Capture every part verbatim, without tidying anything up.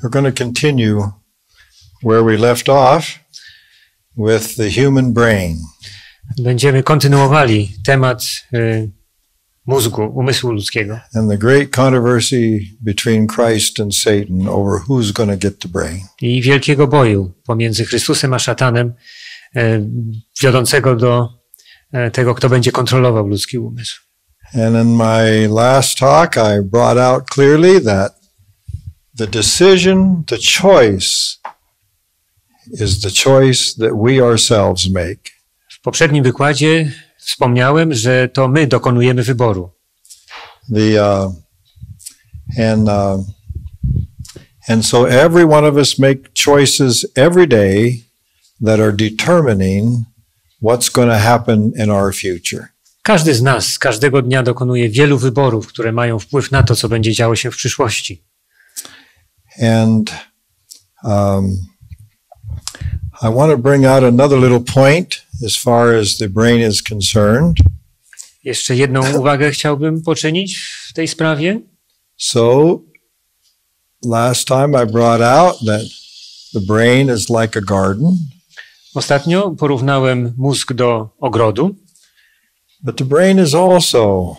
We're going to continue where we left off with the human brain. Będziemy kontynuowali temat y, mózgu, umysłu ludzkiego. And the great controversy between Christ and Satan over who's going to get the brain. I wielkiego boju pomiędzy Chrystusem a szatanem, y, wiodącego do y, tego, kto będzie kontrolował ludzki umysł. And in my last talk, I brought out clearly that the decision, the choice is the choice that we ourselves make. W poprzednim wykładzie wspomniałem, że to my dokonujemy wyboru. The uh, and uh, and so every one of us make choices every day that are determining what's going to happen in our future. Każdy z nas każdego dnia dokonuje wielu wyborów, które mają wpływ na to, co będzie działo się w przyszłości. And um, I want to bring out another little point as far as the brain is concerned. Jeszcze jedną uwagę chciałbym poczynić w tej sprawie. So, last time I brought out that the brain is like a garden. Ostatnio porównałem mózg do ogrodu. But the brain is also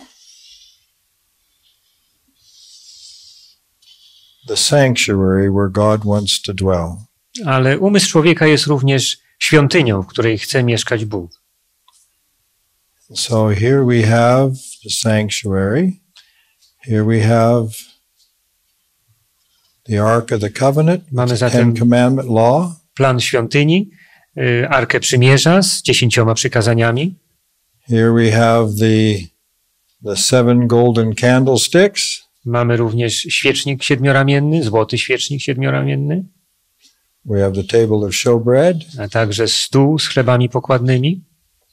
the sanctuary where God wants to dwell. Ale umysł człowieka jest również świątynią, w której chce mieszkać Bóg. So here we have the sanctuary. Here we have the Ark of the Covenant, Mamy the Ten zatem Commandment Law. plan świątyni, y, Arkę Przymierza z dziesięcioma przykazaniami. Here we have the, the seven golden candlesticks. Mamy również świecznik siedmioramienny, złoty świecznik siedmioramienny, We have the table of showbread. a także stół z chlebami pokładnymi.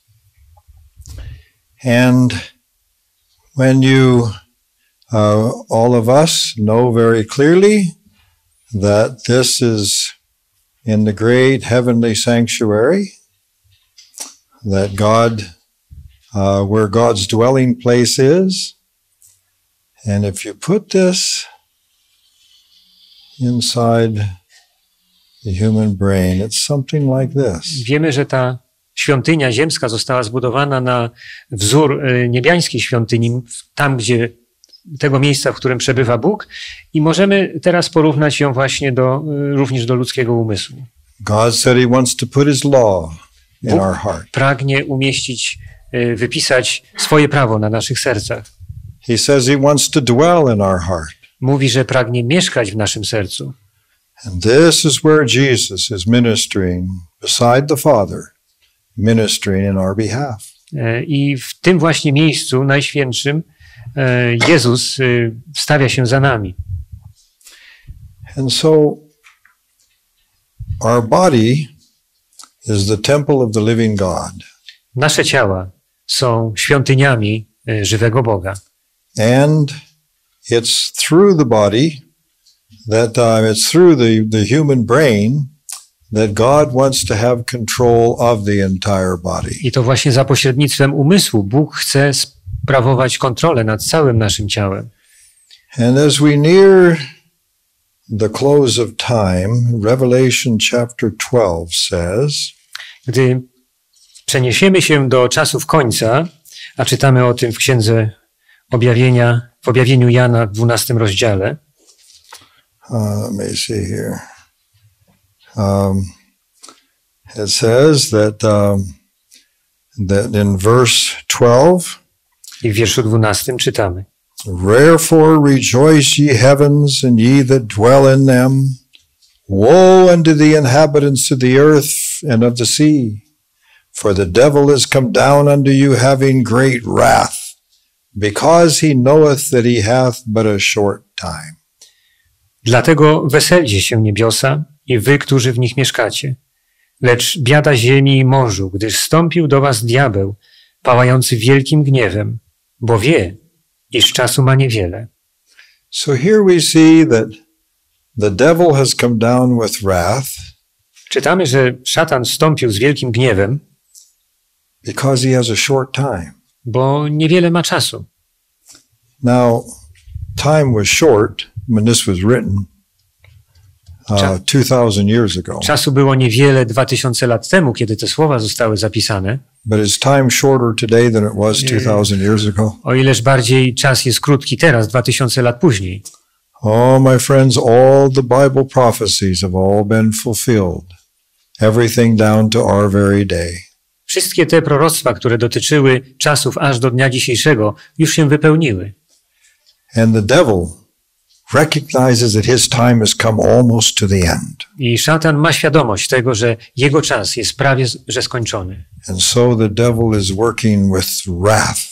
And when you, uh, all of us know very clearly that this is in the great heavenly sanctuary, that God, uh, where God's dwelling place is. And if you put this inside the human brain, it's something like this. Wiemy, że ta świątynia ziemska została zbudowana na wzór y, niebiańskiej świątyni, tam gdzie tego miejsca, w którym przebywa Bóg, i możemy teraz porównać ją właśnie do, y, również do ludzkiego umysłu. God said he wants to put his law in Bóg our heart. pragnie umieścić, y, wypisać swoje prawo na naszych sercach. He says he wants to dwell in our heart. Mówi, że pragnie mieszkać w naszym sercu. And this is where Jesus is ministering beside the Father, ministering in our behalf. Y, I w tym właśnie miejscu najświętszym y, Jezus y, stawia się za nami. And so our body is the temple of the living God. Nasze ciała są świątyniami y, żywego Boga. And it's through the body that uh, it's through the, the human brain that God wants to have control of the entire body. I to właśnie za pośrednictwem umysłu Bóg chce sprawować kontrolę nad całym naszym ciałem. And as we near the close of time, Revelation chapter twelve says, Gdy przeniesiemy się do czasów końca, a czytamy o tym w Księdze Objawienia, w Objawieniu Jana w dwunastym rozdziale, uh, let me see here. Um, it says that um, that in verse twelve, i w wierszu dwunastym czytamy: Wherefore rejoice ye heavens, and ye that dwell in them. Woe unto the inhabitants of the earth and of the sea, for the devil is come down unto you having great wrath, because he knoweth that he hath but a short time. Dlatego weselcie się niebiosa i wy, którzy w nich mieszkacie. Lecz biada ziemi i morzu, gdyż wstąpił do was diabeł, pałający wielkim gniewem, bo wie, iż czasu ma niewiele. So here we see that the devil has come down with wrath. Czytamy, że szatan wstąpił z wielkim gniewem, because he has a short time. bo niewiele ma czasu. Now, time was short when this was written. uh, two thousand years ago. Czasu było niewiele dwa tysiące lat temu, kiedy te słowa zostały zapisane. But is time shorter today than it was two thousand years ago? O ileż bardziej czas jest krótki teraz, dwa tysiące lat później. Oh, my friends, all the Bible prophecies have all been fulfilled. Everything down to our very day. Wszystkie te proroctwa, które dotyczyły czasów aż do dnia dzisiejszego, już się wypełniły. And the devil recognizes that his time has come almost to the end. I szatan ma świadomość tego, że jego czas jest prawie że skończony. And so the devil is working with wrath.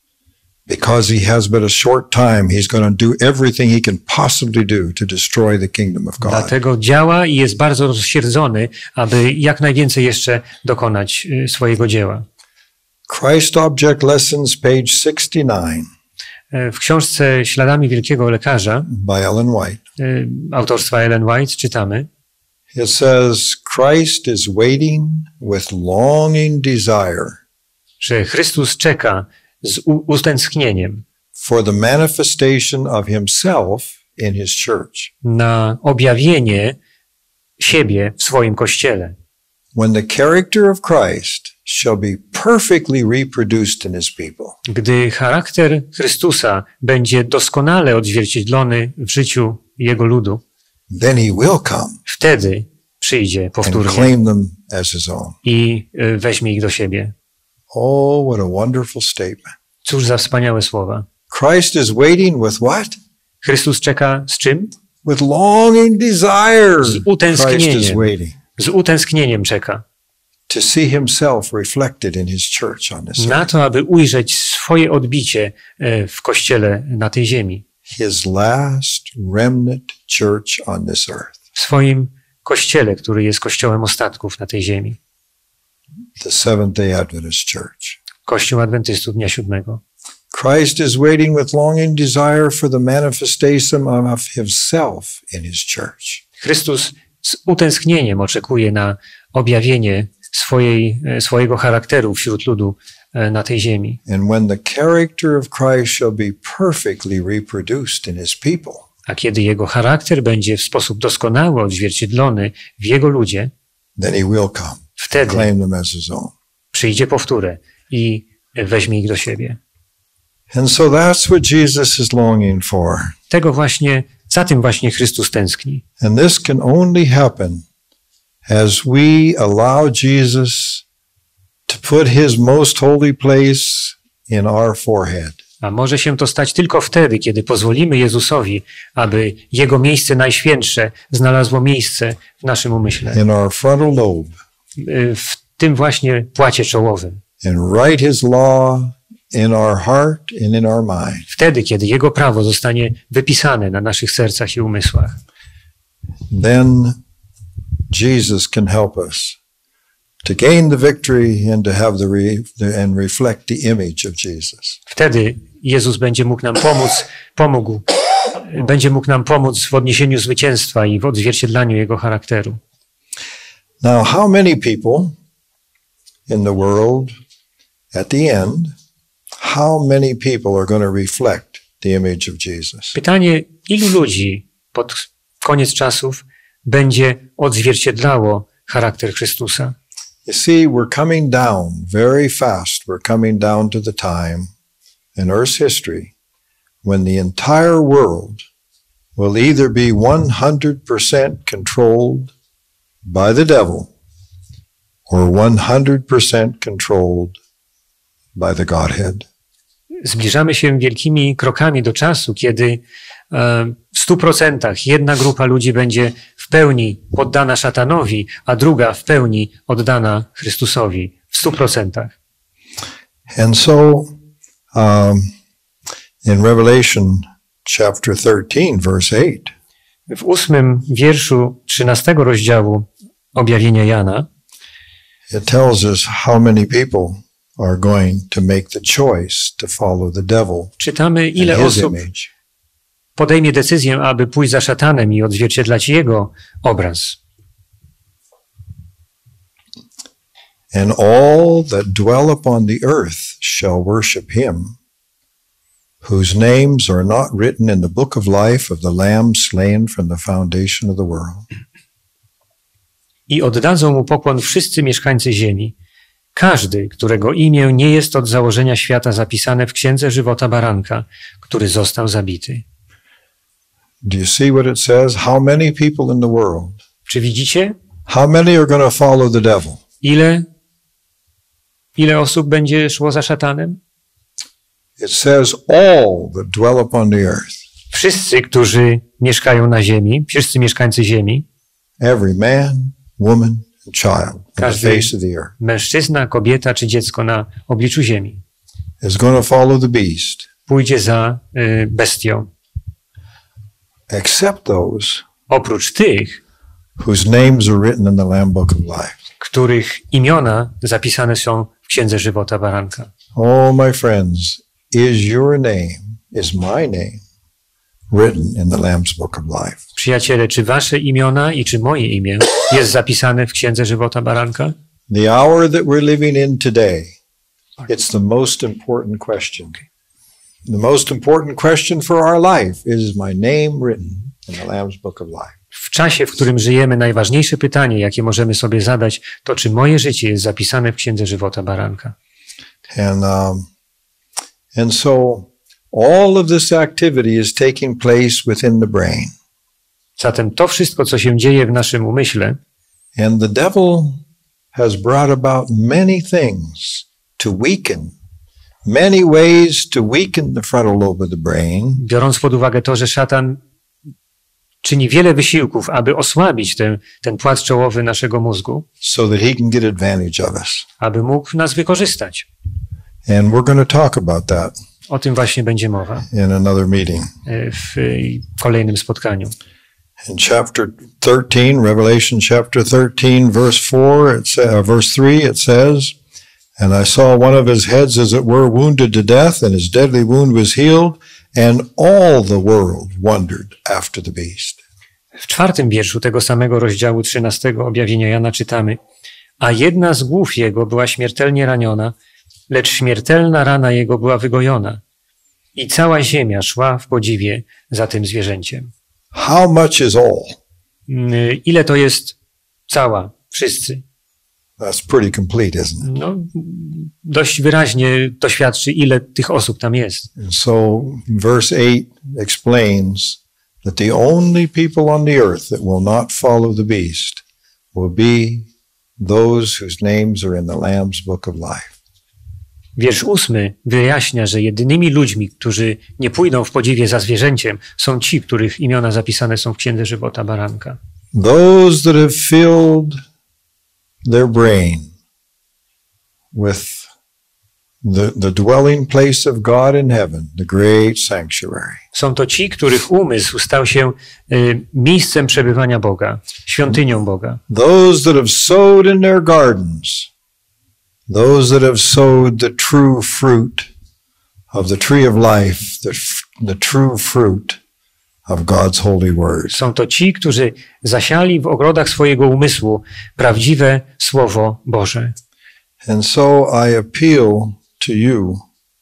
Because he has but a short time, he's going to do everything he can possibly do to destroy the kingdom of God. Dlatego działa i jest bardzo rozsierdzony, aby jak najwięcej jeszcze dokonać swojego dzieła. Christ Object Lessons, page sixty-nine. W książce Śladami Wielkiego Lekarza by Ellen White. Autorstwa Ellen White czytamy. It says, Christ is waiting with longing desire. Że Chrystus czeka z utęsknieniem for the manifestation of himself in his church. Na objawienie siebie w swoim kościele. When the character of Christ shall be perfectly reproduced in his people. Gdy charakter Chrystusa będzie doskonale odzwierciedlony w życiu jego ludu, then he will come. Wtedy przyjdzie powtórnie and claim them as his own. I weźmie ich do siebie. Oh, what a wonderful statement. Cóż za wspaniałe słowa. Christ is waiting with what? Chrystus czeka z czym? With longing desire. Z utęsknieniem. Christ is waiting. Z utęsknieniem czeka. To see himself reflected in his church on this Na earth. to, aby ujrzeć swoje odbicie w kościele na tej ziemi. His last remnant church on this earth. W swoim kościele, który jest kościołem ostatków na tej ziemi. The Seventh-day Adventist Church. Kościół Adwentystów Dnia Siódmego. Christ is waiting with longing desire for the manifestation of himself in his church. Chrystus z utęsknieniem oczekuje na objawienie swojej, swojego charakteru wśród ludu na tej ziemi. And when the character of Christ shall be perfectly reproduced in his people. A kiedy jego charakter będzie w sposób doskonały odzwierciedlony w jego ludzie, then he will come. Wtedy claim them as his own. Przyjdzie powtórę i weźmie ich do siebie. And so that's what Jesus is longing for. Tego właśnie, za tym właśnie Chrystus tęskni. And this can only happen as we allow Jesus to put his most holy place in our forehead. A może się to stać tylko wtedy, kiedy pozwolimy Jezusowi, aby Jego miejsce najświętsze znalazło miejsce w naszym umyśle. In our frontal lobe. W tym właśnie płacie czołowym. And write his law in our heart and in our mind. Wtedy, kiedy Jego prawo zostanie wypisane na naszych sercach i umysłach. Then Jesus can help us to gain the victory and to have the, re, the and reflect the image of Jesus. Wtedy Jezus będzie mógł nam pomóc, pomógł, będzie mógł nam pomóc w odniesieniu zwycięstwa i w odzwierciedlaniu Jego charakteru. Now, how many people in the world at the end, how many people are going to reflect the image of Jesus? Pytanie, ilu ludzi pod koniec czasów będzie odzwierciedlało charakter Chrystusa? You see, we're coming down very fast. We're coming down to the time in Earth's history when the entire world will either be one hundred percent controlled by the devil or one hundred percent controlled by the Godhead. Zbliżamy się wielkimi krokami do czasu, kiedy w stu procentach jedna grupa ludzi będzie w pełni poddana szatanowi, a druga w pełni oddana Chrystusowi. W stu procentach. And so, um, in Revelation chapter thirteen, verse eight, w ósmym wierszu trzynastego rozdziału Objawienia Jana it tells us how many people are going to make the choice to follow the devil czytamy, ile and his osób image. podejmie decyzję, aby pójść za szatanem i odzwierciedlać jego obraz. And all that dwell upon the earth shall worship him, whose names are not written in the book of life of the Lamb slain from the foundation of the world. I oddadzą mu pokłon wszyscy mieszkańcy ziemi, każdy, którego imię nie jest od założenia świata zapisane w Księdze Żywota Baranka, który został zabity. Do you see what it says? How many people in the world? Czy widzicie? How many are going to follow the devil? Ile, ile osób będzie szło za szatanem? It says all that dwell upon the earth. Wszyscy, którzy mieszkają na ziemi, wszyscy mieszkańcy ziemi. Every man, woman, and child on the face of the earth. Mężczyzna, kobieta czy dziecko na obliczu ziemi Is going to follow the beast. pójdzie za y, bestią. Except those Oprócz tych, whose names are written in the Lamb Book of Life. których imiona zapisane są w Księdze Żywota Baranka. Oh, my friends, is your name, is my name written in the Lamb's Book of Life? Przyjaciele, czy wasze imiona i czy moje imię jest zapisane w Księdze Żywota Baranka? The hour that we're living in today, it's the most important question. The most important question for our life is my name written in the Lamb's Book of Life. W czasie, w którym żyjemy, najważniejsze pytanie, jakie możemy sobie zadać, to czy moje życie jest zapisane w Księdze Żywota Baranka. And um, and so all of this activity is taking place within the brain. Zatem to wszystko, co się dzieje w naszym umyśle, And the devil has brought about many things to weaken, many ways to weaken the frontal lobe of the brain. biorąc pod uwagę to, że szatan czyni wiele wysiłków, aby osłabić ten, ten płat czołowy naszego mózgu, So that he can get advantage of us. aby mógł nas wykorzystać. And we're going to talk about that O tym właśnie będzie mowa in another meeting. w kolejnym spotkaniu. In chapter thirteen, Revelation chapter thirteen, verse four, it sa- uh, verse three, it says, "And I saw one of his heads as it were wounded to death, and his deadly wound was healed, and all the world wondered after the beast." W czwartym wierszu tego samego rozdziału trzynastego objawienia Jana czytamy: A jedna z głów jego była śmiertelnie raniona, lecz śmiertelna rana jego była wygojona. I cała ziemia szła w podziwie za tym zwierzęciem. How much is all? Mm, Ile to jest cała? Wszyscy. That's pretty complete, isn't it? No, dość wyraźnie to świadczy, ile tych osób tam jest. And so verse eight explains that the only people on the earth that will not follow the beast will be those whose names are in the Lamb's Book of Life. Wiersz ósmy wyjaśnia, że jedynymi ludźmi, którzy nie pójdą w podziwie za zwierzęciem, są ci, których imiona zapisane są w Księdze Żywota Baranka. Those that have filled their brain with the, the dwelling place of God in heaven, the great sanctuary. Są to ci, których umysł stał się y, miejscem przebywania Boga, świątynią Boga. Those that have sowed in their gardens, those that have sowed the true fruit of the tree of life, the, the true fruit of God's holy word. Są to ci, którzy zasiali w ogrodach swojego umysłu prawdziwe Słowo Boże. And so I appeal to you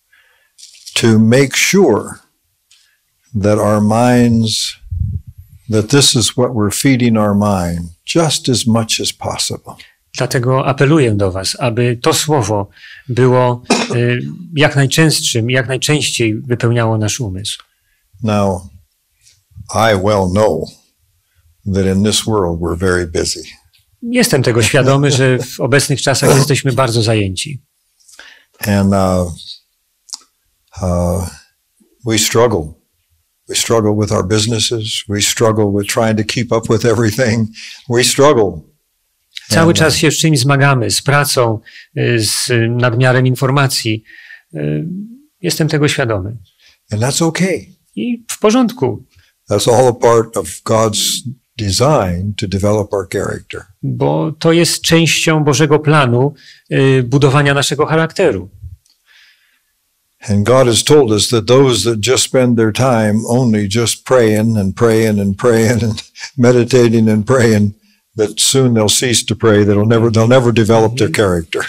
to make sure that our minds, that this is what we're feeding our mind just as much as possible. Dlatego apeluję do was, aby to Słowo było y, jak najczęstszym, jak najczęściej wypełniało nasz umysł. Now, I well know that in this world we're very busy. Jestem tego świadomy, że w obecnych czasach jesteśmy bardzo zajęci. And uh, uh, we struggle. We struggle with our businesses. We struggle with trying to keep up with everything. We struggle. Cały czas się z czymś zmagamy, z pracą, z nadmiarem informacji. Jestem tego świadomy. And that's okay. I w porządku. That's all a part of God's design to develop our character. Bo to jest częścią Bożego planu y, budowania naszego charakteru. And God has told us that those that just spend their time only just praying and praying and praying and meditating and praying, that soon they'll cease to pray. They'll never, they'll never develop their character.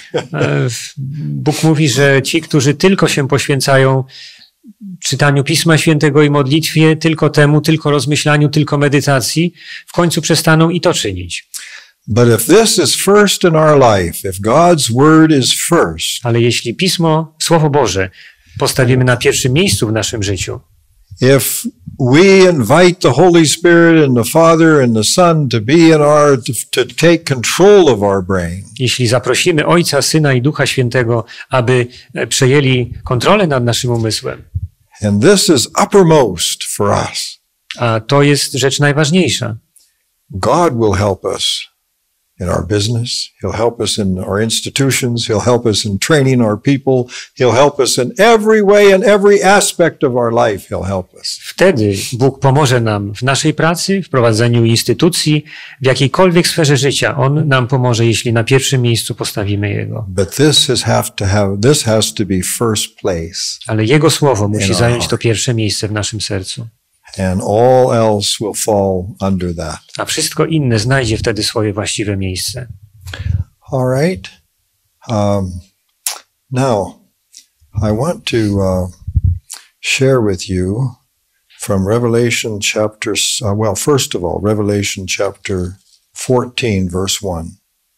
Bóg mówi, że ci, którzy tylko się poświęcają czytaniu Pisma Świętego i modlitwie, tylko temu, tylko rozmyślaniu, tylko medytacji, w końcu przestaną i to czynić. But if this is first in our life, if God's word is first, Ale jeśli Pismo, Słowo Boże postawimy na pierwszym miejscu w naszym życiu, if we invite the Holy Spirit and the Father and the Son to be in our, to, to take control of our brain, jeśli zaprosimy Ojca, Syna i Ducha Świętego, aby przejęli kontrolę nad naszym umysłem, and this is uppermost for us, a to jest rzecz najważniejsza, God will help us in our business. He'll help us in our institutions. He'll help us in training our people. He'll help us in every way and every aspect of our life. He'll help us. Wtedy Bóg pomoże nam w naszej pracy, w prowadzeniu instytucji, w jakiejkolwiek sferze życia. On nam pomoże, jeśli na pierwszym miejscu postawimy Jego. But this has have to have this has to be first place. Ale Jego Słowo musi In our zająć to heart. pierwsze miejsce w naszym sercu. And all else will fall under that. A wszystko inne znajdzie wtedy swoje właściwe miejsce. All right. Um, now, I want to uh, share with you from Revelation chapter, uh, well, first of all, Revelation chapter fourteen, verse one.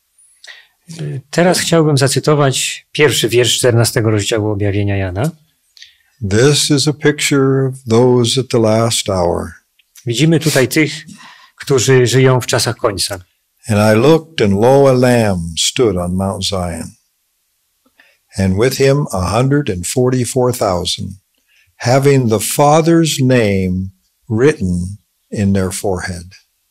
Teraz chciałbym zacytować pierwszy wiersz czternastego rozdziału Objawienia Jana. This is a picture of those at the last hour. Widzimy tutaj tych, którzy żyją w czasach końca. And I looked, and lo, a lamb stood on Mount Zion, and with him a hundred and forty-four thousand, having the Father's name written in their forehead.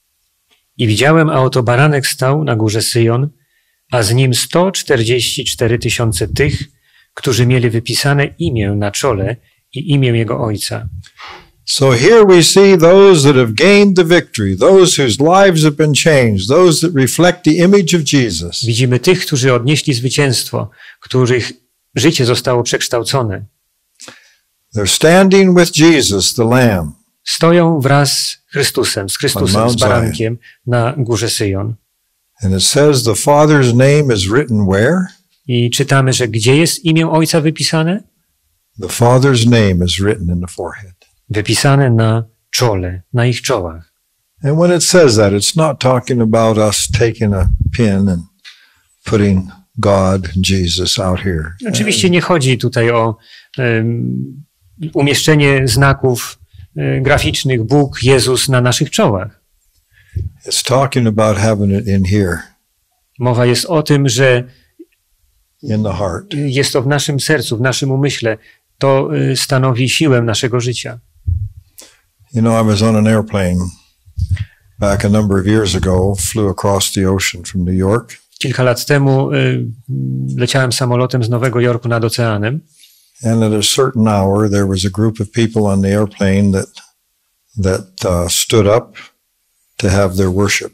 I widziałem, a oto baranek stał na górze Syjon, a z nim sto czterdzieści cztery tysiące tych, którzy mieli wypisane imię na czole i imię Jego Ojca. So here we see those that have gained the victory, those whose lives have been changed, those that reflect the image of Jesus. Widzimy tych, którzy odnieśli zwycięstwo, których życie zostało przekształcone. They're standing with Jesus, the Lamb. Stoją wraz z Chrystusem, z Chrystusem, On z Mount barankiem na górze Syjon. And it says the Father's name is written where? I czytamy, że gdzie jest imię Ojca wypisane? The Father's name is written in the forehead. Wypisane na czole, na ich czołach. And when it says that, it's not talking about us taking a pen and putting God and Jesus out here. Oczywiście nie chodzi tutaj o um, umieszczenie znaków um, graficznych Bóg, Jezus na naszych czołach. It's talking about having it in here, Mowa jest o tym, że in the heart. jest to w naszym sercu, w naszym umyśle. To y, stanowi siłę naszego życia. You know, I was on an airplane back a number of years ago, flew across the ocean from New York. Kilka lat temu y, leciałem samolotem z Nowego Jorku nad oceanem And at a certain hour, there was a group of people on the airplane that that uh, stood up to have their worship.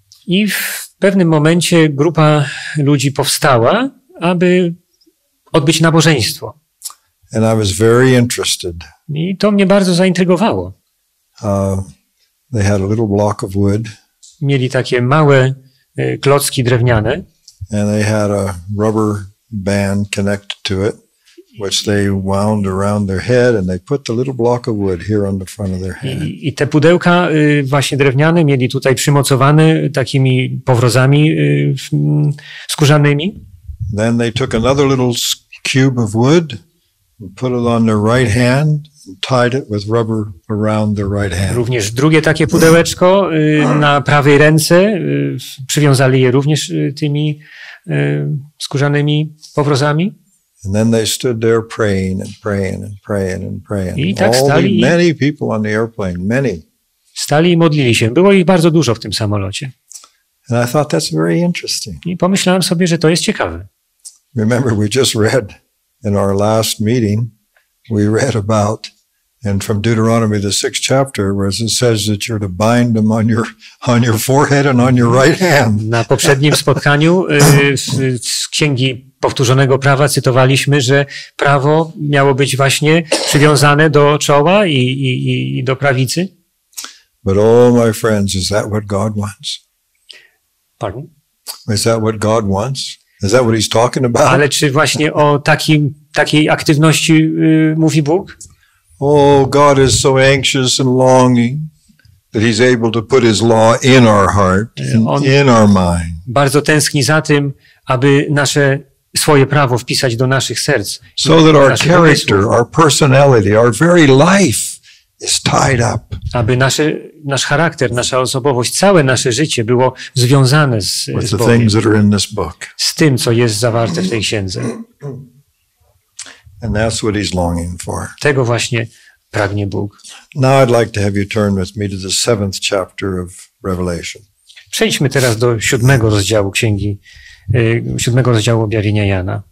i w pewnym momencie grupa ludzi powstała, aby odbyć nabożeństwo. And I was very interested. I to mnie bardzo zaintrygowało. Uh, they had a little block of wood, Mieli takie małe y, klocki drewniane and they had a rubber band connected to it, which they wound around their head, and they put the little block of wood here on the front of their head. i, i te pudełka y, właśnie drewniane mieli tutaj przymocowane takimi powrozami y, mm, skórzanymi. Then they took another little s- cube of wood and put it on their right hand and tied it with rubber around their right hand. Również drugie takie pudełeczko y, na prawej ręce, y, przywiązali je również y, tymi y, skórzanymi powrozami. And then they stood there praying and praying and praying and praying. I tak All the, stali- many people on the airplane, many. Stali i modlili się. Było ich bardzo dużo w tym samolocie. And I thought that's very interesting. I pomyślałem sobie, że to jest ciekawe. Remember, we just read in our last meeting, we read about, and from Deuteronomy, the sixth chapter, where it says that you're to bind them on your, on your forehead and on your right hand. Na poprzednim spotkaniu y, z, z Księgi Powtórzonego Prawa cytowaliśmy, że prawo miało być właśnie przywiązane do czoła i, i, i do prawicy. But oh, my friends, is that what God wants? Pardon? Is that what God wants? Is that what he's talking about? Ale czy właśnie o takim, takiej aktywności y, mówi Bóg? Oh, God is so anxious and longing that he's able to put his law in our heart, in, On in our mind. bardzo tęskni za tym, aby nasze swoje prawo wpisać do naszych serc. So that our naszych character, umysłów, our personality, our very life is tied up aby nasze, nasz charakter, nasza osobowość, całe nasze życie było związane z, with z the Bogiem, things that are in this book. z tym, co jest zawarte w tej księdze. And that's what he's longing for. Tego właśnie pragnie Bóg. Now I'd like to have you turn with me to the seventh chapter of Revelation. Przejdźmy teraz do siódmego rozdziału księgi, y, siódmego rozdziału objawienia Jana.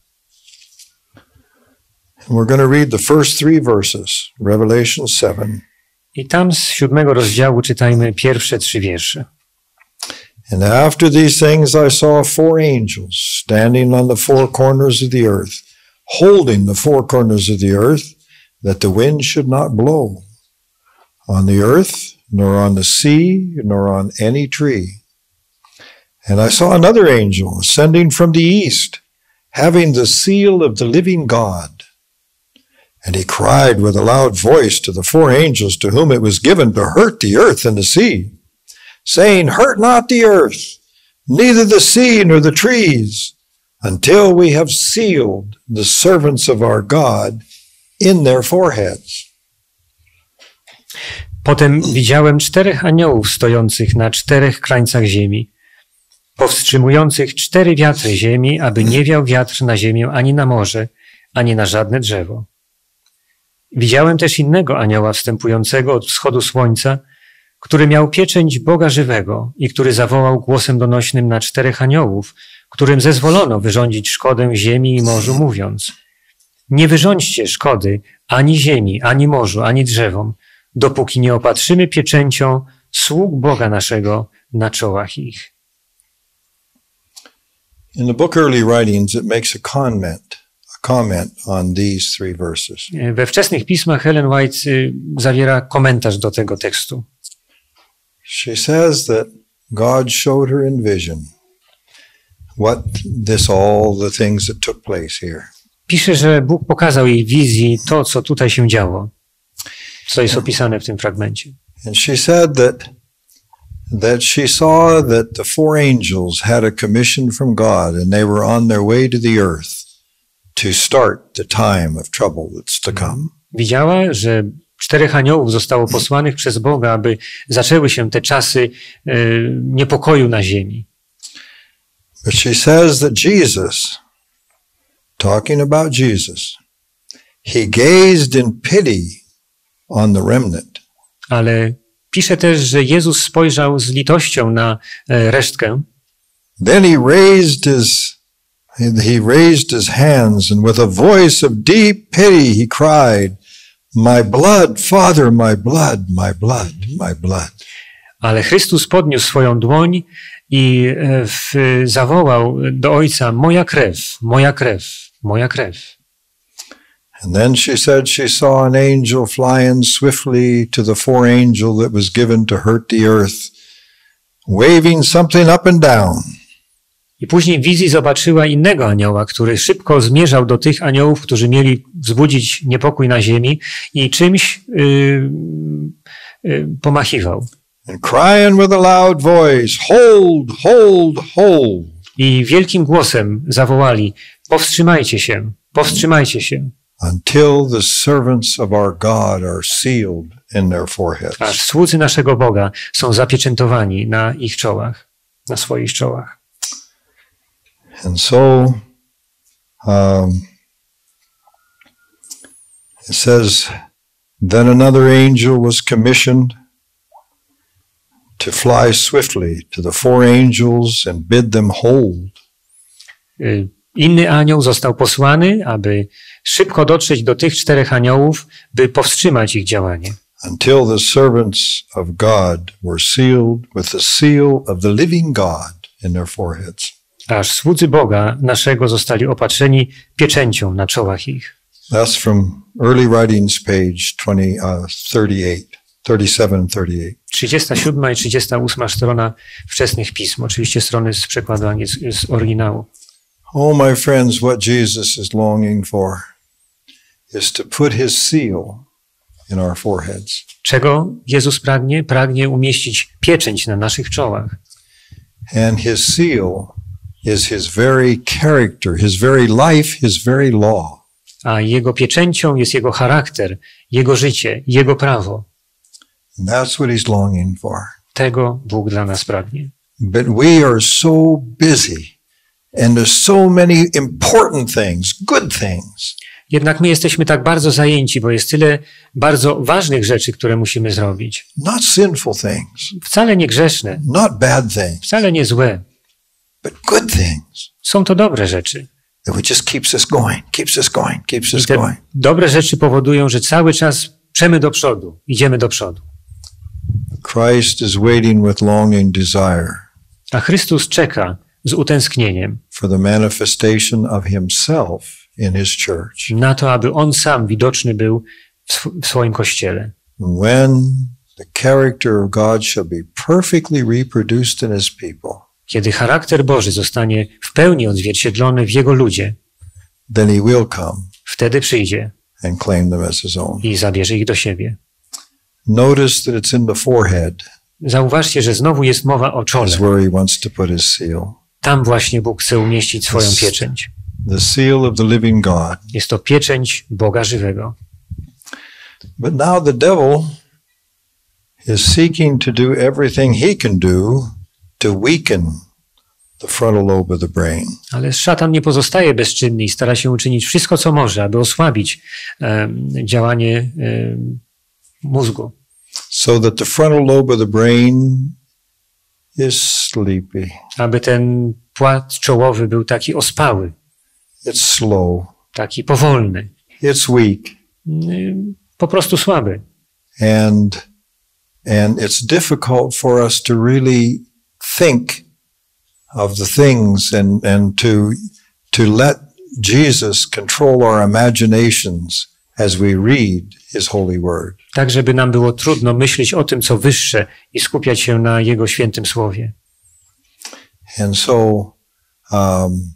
We're going to read the first three verses, Revelation seven. I tam z siódmego rozdziału czytajmy pierwsze trzy wiersze. And after these things I saw four angels standing on the four corners of the earth, holding the four corners of the earth, that the wind should not blow on the earth, nor on the sea, nor on any tree. And I saw another angel ascending from the east, having the seal of the living God. And he cried with a loud voice to the four angels to whom it was given to hurt the earth and the sea, saying, Hurt not the earth, neither the sea nor the trees, until we have sealed the servants of our God in their foreheads. Potem widziałem czterech aniołów stojących na czterech krańcach ziemi, powstrzymujących cztery wiatry ziemi, aby nie wiał wiatr na ziemię ani na morze, ani na żadne drzewo. Widziałem też innego anioła wstępującego od wschodu słońca, który miał pieczęć Boga żywego i który zawołał głosem donośnym na czterech aniołów, którym zezwolono wyrządzić szkodę ziemi i morzu, mówiąc: Nie wyrządźcie szkody ani ziemi, ani morzu, ani drzewom, dopóki nie opatrzymy pieczęcią sług Boga naszego na czołach ich. In the book Early Writings, it makes a comment, a comment on these three verses. We wczesnych pismach Ellen White y, zawiera komentarz do tego tekstu. She says that God showed her in vision what this, all the things that took place here. Pisze, że Bóg pokazał jej w wizji to, co tutaj się działo, co jest opisane w tym fragmencie. And she said that that she saw that the four angels had a commission from God and they were on their way to the earth to start the time of trouble that's to come. Widziała, że czterech aniołów zostało posłanych przez Boga, aby zaczęły się te czasy e, niepokoju na ziemi. But she says that Jesus, talking about Jesus, he gazed in pity on the remnant. Ale pisze też, że Jezus spojrzał z litością na e, resztkę. Then he raised his he raised his hands and with a voice of deep pity he cried, My blood, Father, my blood, my blood, my blood. Ale Chrystus podniósł swoją dłoń i e, w, zawołał do Ojca: Moja krew, moja krew, moja krew. And then she said she saw an angel flying swiftly to the four angel that was given to hurt the earth, waving something up and down. I później w wizji zobaczyła innego anioła, który szybko zmierzał do tych aniołów, którzy mieli wzbudzić niepokój na ziemi i czymś yy, yy, pomachiwał. And crying with a loud voice, Hold, hold, hold. I wielkim głosem zawołali: Powstrzymajcie się, powstrzymajcie się. Until the servants of our God are sealed in their foreheads. Aż słudzy naszego Boga są zapieczętowani na ich czołach, na swoich czołach. And so um, it says, Then another angel was commissioned to fly swiftly to the four angels and bid them hold. Inny anioł został posłany, aby szybko dotrzeć do tych czterech aniołów, by powstrzymać ich działanie. Until the servants of God were sealed with the seal of the living God in their foreheads. Aż słudzy Boga naszego zostali opatrzeni pieczęcią na czołach ich. That's from Early Writings, page twenty, uh, thirty-eight, thirty-seven, thirty-eight. trzydziesta siódma i trzydziesta ósma strona wczesnych pism, oczywiście strony z przekładu angielskiego, z oryginału. Oh, my friends, what Jesus is longing for is to put his seal in our foreheads. Czego Jezus pragnie? Pragnie umieścić pieczęć na naszych czołach. And his seal is his very character, his very life, his very law. A jego pieczęcią jest jego charakter, jego życie, jego prawo. And that's what he's longing for. Tego Bóg dla nas pragnie. But we are so busy, and there's so many important things, good things. Jednak my jesteśmy tak bardzo zajęci, bo jest tyle bardzo ważnych rzeczy, które musimy zrobić. Not sinful things, Wcale nie grzeszne, not bad things, wcale nie złe. but good things. Są to dobre rzeczy. That it just keeps us going, keeps us going, keeps I us te going. dobre rzeczy powodują, że cały czas przemy do przodu, idziemy do przodu. Christ is waiting with longing desire A Chrystus czeka z utęsknieniem for the manifestation of himself in his church. na to, aby On sam widoczny był w, sw- w swoim Kościele. When the character of God shall be perfectly reproduced in his people, Kiedy charakter Boży zostanie w pełni odzwierciedlony w Jego ludzie, then he will come wtedy przyjdzie and claim them as his own. i zabierze ich do siebie. Notice that it's in the forehead Zauważcie, że znowu jest mowa o czole. is where he wants to put his seal. Tam właśnie Bóg chce umieścić swoją pieczęć. The seal of the living God. Jest to pieczęć Boga żywego. But now the devil is seeking to do everything he can do to weaken the frontal lobe of the brain. Ale szatan nie pozostaje bezczynny i stara się uczynić wszystko, co może, aby osłabić um, działanie um, mózgu. So that the frontal lobe of the brain is sleepy. Aby ten płat czołowy był taki ospały, It's slow. taki powolny, It's weak. um, po prostu słaby. And, and it's difficult for us to really think of the things and, and to, to let Jesus control our imaginations as we read his holy word. Tak, żeby nam było trudno myśleć o tym, co wyższe i skupiać się na Jego świętym słowie. And so um,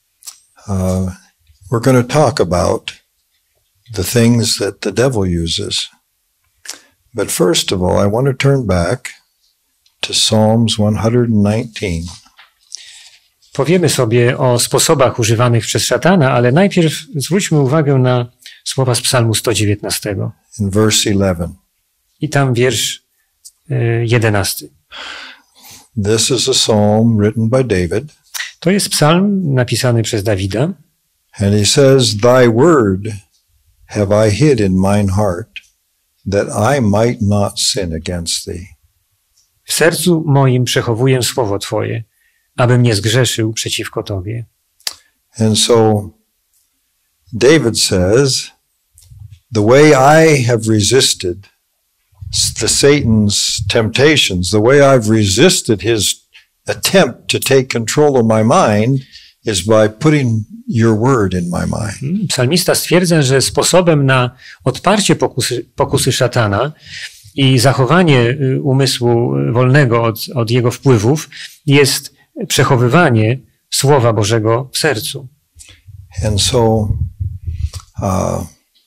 uh, we're going to talk about the things that the devil uses. But first of all, I want to turn back to Psalms one nineteen. Powiemy sobie o sposobach używanych przez szatana, ale najpierw zwróćmy uwagę na słowa z Psalmu sto dziewiętnastego. In verse eleven. I tam wiersz y, jedenasty. This is a psalm written by David, To jest psalm napisany przez Dawida. and he says, Thy word have I hid in mine heart, that I might not sin against thee. W sercu moim przechowuję słowo Twoje, abym nie zgrzeszył przeciwko Tobie. And so David says, the way I have resisted the Satan's temptations, the way I've resisted his attempt to take control of my mind is by putting your word in my mind. Psalmista stwierdza, że sposobem na odparcie pokusy, pokusy szatana i zachowanie umysłu wolnego od, od jego wpływów jest przechowywanie Słowa Bożego w sercu. And so uh,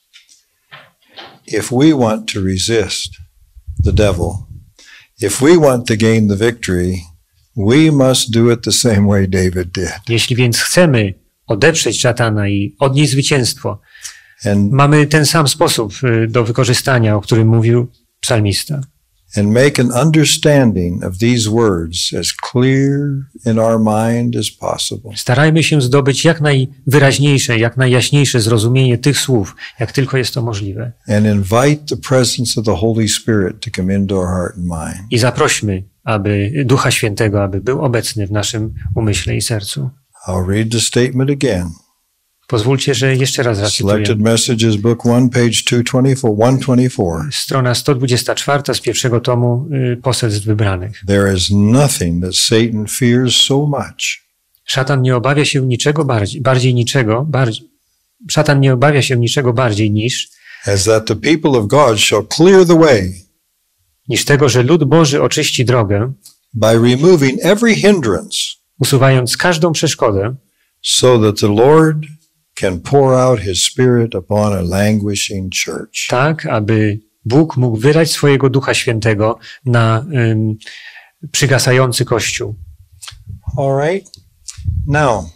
if we want to resist the devil, if we want to gain the victory, we must do it the same way David did. Jeśli więc chcemy odeprzeć szatana i odnieść zwycięstwo, And, mamy ten sam sposób do wykorzystania, o którym mówił psalmista. and make an understanding of these words as clear in our mind as possible. Starajmy się zdobyć jak najwyraźniejsze, jak najjaśniejsze zrozumienie tych słów, jak tylko jest to możliwe. And invite the presence of the Holy Spirit to come into our heart and mind. I zaprośmy, aby Ducha Świętego, aby był obecny w naszym umyśle i sercu. I'll read the statement again. Pozwólcie, że jeszcze raz zacytuję. Selected Messages, Book one, page two twenty-four, one twenty-four. Strona sto dwudziesta czwarta z pierwszego tomu y, Poselstw Wybranych. There is nothing that Satan fears so much Szatan nie obawia się niczego bardziej, bardziej niczego, bardziej, szatan nie obawia się niczego bardziej niż, as that the people of God shall clear the way niż tego, że lud Boży oczyści drogę, by removing every hindrance, usuwając każdą przeszkodę, so that the Lord can pour out his Spirit upon a languishing church. tak, aby Bóg mógł wylać swojego Ducha Świętego na um, przygasający Kościół. All right. Now,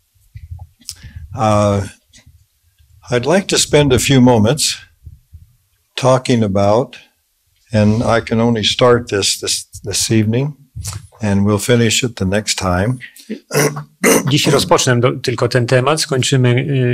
uh, I'd like to spend a few moments talking about, and I can only start this this, this evening, and we'll finish it the next time. Dziś rozpocznę do, tylko ten temat, skończymy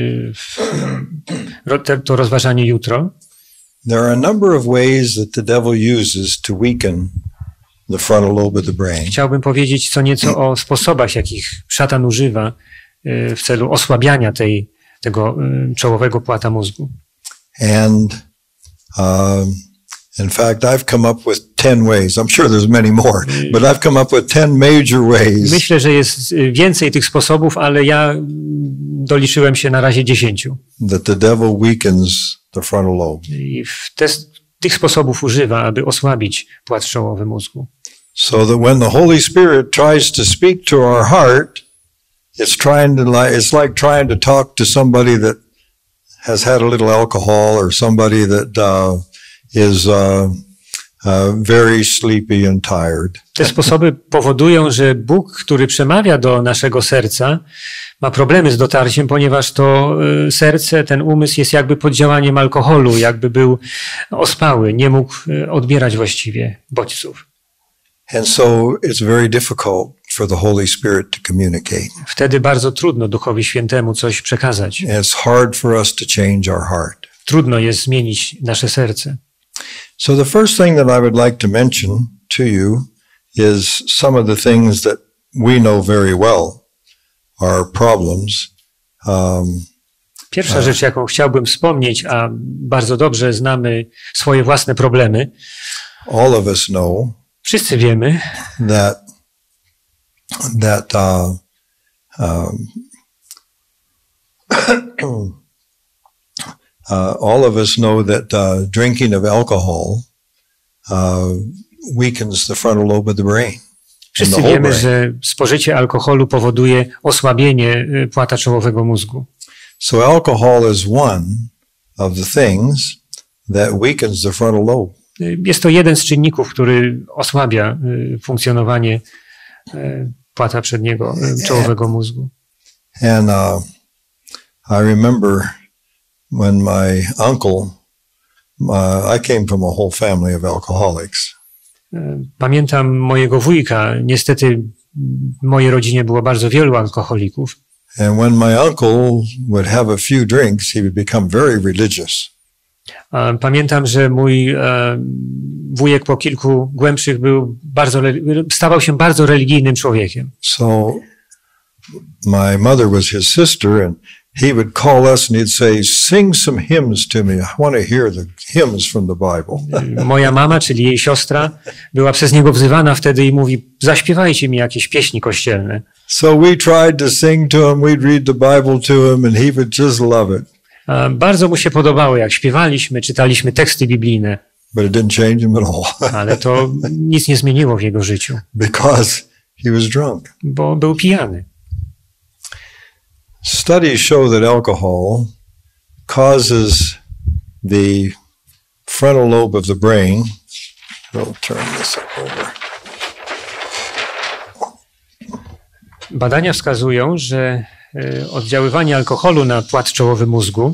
y, te, to rozważanie jutro. There are a number of ways that the devil uses to weaken the frontal lobe of the brain. Chciałbym powiedzieć co nieco o sposobach, jakich szatan używa y, w celu osłabiania tej, tego y, czołowego płata mózgu. And um, in fact, I've come up with ten ways. I'm sure there's many more, but I've come up with ten major ways. Myślę, że jest więcej tych sposobów, ale ja doliczyłem się na razie dziesięciu. That the devil weakens the frontal lobe. I w te, tych sposobów używa, aby osłabić płat czołowy mózgu. So that when the Holy Spirit tries to speak to our heart, it's trying to like it's like trying to talk to somebody that has had a little alcohol or somebody that uh, is uh, uh, very sleepy and tired. Te sposoby powodują, że Bóg, który przemawia do naszego serca, ma problemy z dotarciem, ponieważ to serce, ten umysł jest jakby pod działaniem alkoholu, jakby był ospały, nie mógł odbierać właściwie bodźców. And so it's very difficult for the Holy Spirit to communicate. Wtedy bardzo trudno Duchowi Świętemu coś przekazać. And it's hard for us to change our heart. Trudno jest zmienić nasze serce. So the first thing that I would like to mention to you is some of the things that we know very well are problems. Um, Pierwsza uh, rzecz, jaką chciałbym wspomnieć, a bardzo dobrze znamy swoje własne problemy. All of us know. Wszyscy wiemy, that that uh, um, Uh, all of us know that uh, drinking of alcohol uh, weakens the frontal lobe of the brain. Wszyscy wiemy, że spożycie alkoholu powoduje osłabienie płata czołowego mózgu. So alcohol is one of the things that weakens the frontal lobe. Jest to jeden z czynników, który osłabia funkcjonowanie płata przedniego czołowego mózgu. And uh, I remember when my uncle, uh, I came from a whole family of alcoholics. Pamiętam mojego wujka. Niestety w mojej rodzinie było bardzo wielu alkoholików. And when my uncle would have a few drinks, he would become very religious. Pamiętam, że mój wujek po kilku głębszych był bardzo, stawał się bardzo religijnym człowiekiem. So my mother was his sister, and he would call us and he'd say, sing some hymns to me. I want to hear the hymns from the Bible. Moja mama, czyli jej siostra, była przez niego wzywana wtedy i mówi, zaśpiewajcie mi jakieś pieśni kościelne. So we tried to sing to him, we'd read the Bible to him, and he would just love it. Bardzo mu się podobało, jak śpiewaliśmy, czytaliśmy teksty biblijne. But it didn't change him at all. Ale to nic nie zmieniło w jego życiu. Because he was drunk. Bo był pijany. Studies show that alcohol causes the frontal lobe of the brain. I'll turn this over. Badania wskazują, że oddziaływanie alkoholu na płat czołowy mózgu.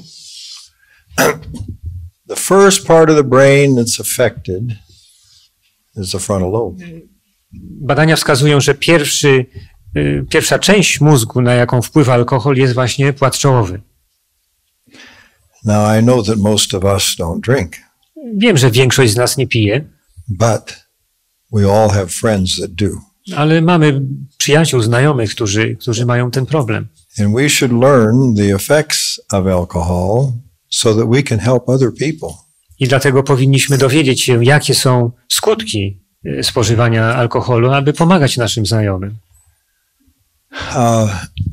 The first part of the brain that's affected is the frontal lobe. Badania wskazują, że pierwszy Pierwsza część mózgu, na jaką wpływa alkohol, jest właśnie płat czołowy. Now I know that most of us don't drink. Wiem, że większość z nas nie pije. But we all have friends that do. Ale mamy przyjaciół, znajomych, którzy, którzy mają ten problem. And we should learn the effects of alcohol so that we can help other people. I dlatego powinniśmy dowiedzieć się, jakie są skutki spożywania alkoholu, aby pomagać naszym znajomym. Uh,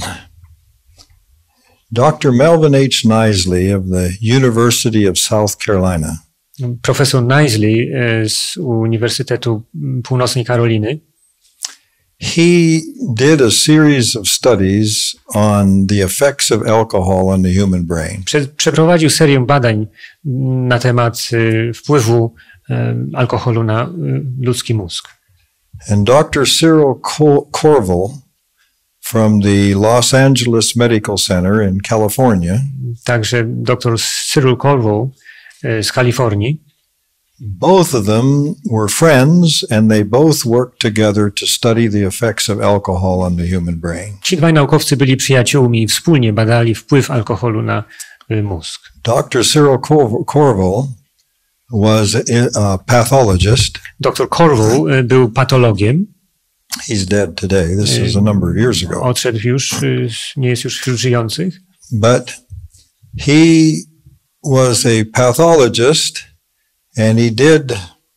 doctor Melvin H. Nisley of the University of South Carolina. Profesor Nisley z Uniwersytetu Północnej Karoliny. he did a series of studies on the effects of alcohol on the human brain. Prze- przeprowadził serię badań na temat y, wpływu y, alkoholu na y, ludzki mózg. And doctor Cyril Cor- Corville from the Los Angeles Medical Center in California Także dr Cyril Corville y, z Kalifornii. Both of them were friends, and they both worked together to study the effects of alcohol on the human brain. Ci dwaj naukowcy byli przyjaciółmi i wspólnie badali wpływ alkoholu na y, mózg. doctor Cyril Cor- Corville was a, a pathologist. Doktor Corville y, był patologiem. He's dead today. This was a number of years ago. Odszedł już, y, nie jest już wśród żyjących. But he was a pathologist, and he did,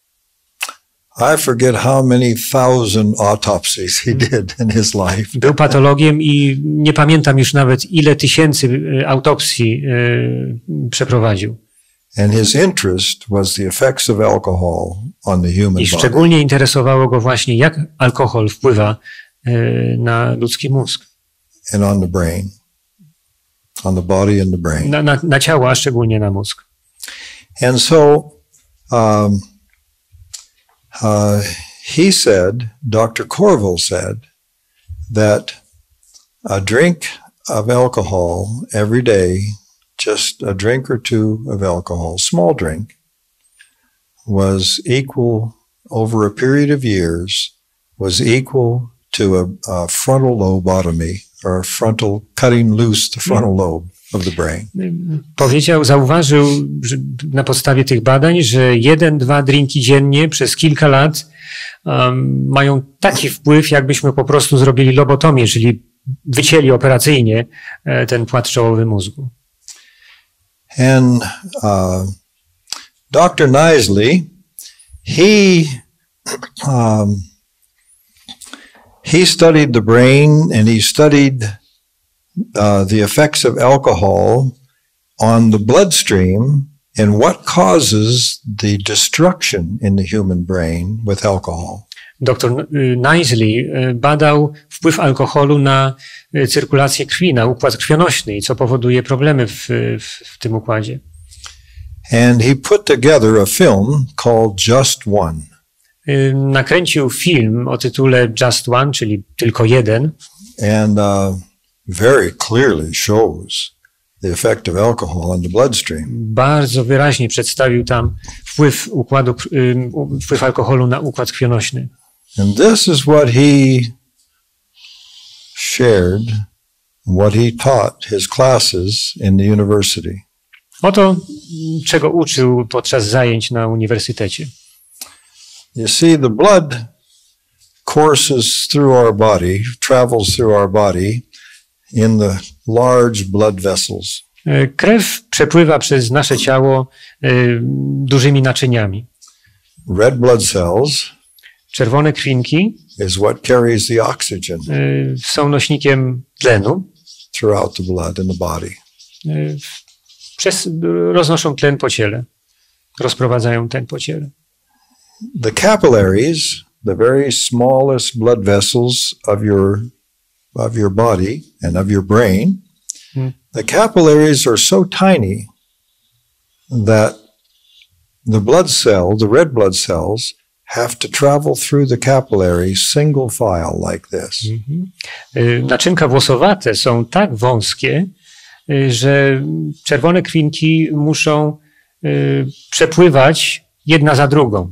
I forget how many thousand autopsies he did in his life. Był patologiem i nie pamiętam już nawet, ile tysięcy y, autopsji y, przeprowadził. And his interest was the effects of alcohol on the human I body. szczególnie interesowało go właśnie, jak alkohol wpływa y, na ludzki mózg, And on the brain. On the body and the brain. na, na, na ciało, a szczególnie na mózg. And so um, uh, he said, doctor Corville said, that a drink of alcohol every day, just a drink or two of alcohol, small drink, was equal, over a period of years, was equal to a, a frontal lobotomy, or frontal, cutting loose the frontal lobe of the brain. Powiedział, zauważył że na podstawie tych badań, że jeden, dwa drinki dziennie przez kilka lat um, mają taki wpływ, jakbyśmy po prostu zrobili lobotomię, czyli wycięli operacyjnie e, ten płat czołowy mózgu. And uh, doctor Knisley, he um, he studied the brain, and he studied uh, the effects of alcohol on the bloodstream and what causes the destruction in the human brain with alcohol. Doktor Knisley badał wpływ alkoholu na cyrkulację krwi, na układ krwionośny i co powoduje problemy w, w, w tym układzie. And he put together a film called Just One. Nakręcił film o tytule Just One, czyli tylko jeden. And uh, very clearly shows the effect of alcohol on the bloodstream. Bardzo wyraźnie przedstawił tam wpływ układu, wpływ alkoholu na układ krwionośny. And this is what he shared, what he taught his classes in the university. Oto, czego uczył podczas zajęć na uniwersytecie. You see, the blood courses through our body, travels through our body in the large blood vessels. Krew przepływa przez nasze ciało y, dużymi naczyniami. Red blood cells Czerwone krwinki is what carries the oxygen y, są nośnikiem tlenu. throughout the blood in the body. Y, przez, roznoszą tlen po ciele. Rozprowadzają tlen po ciele. The capillaries, the very smallest blood vessels of your of your body and of your brain, Hmm. the capillaries are so tiny that the blood cell, the red blood cells, have to travel through the capillary single file like this. Mhm. Y, Naczynka włosowate są tak wąskie, y, że czerwone krwinki muszą y, przepływać jedna za drugą.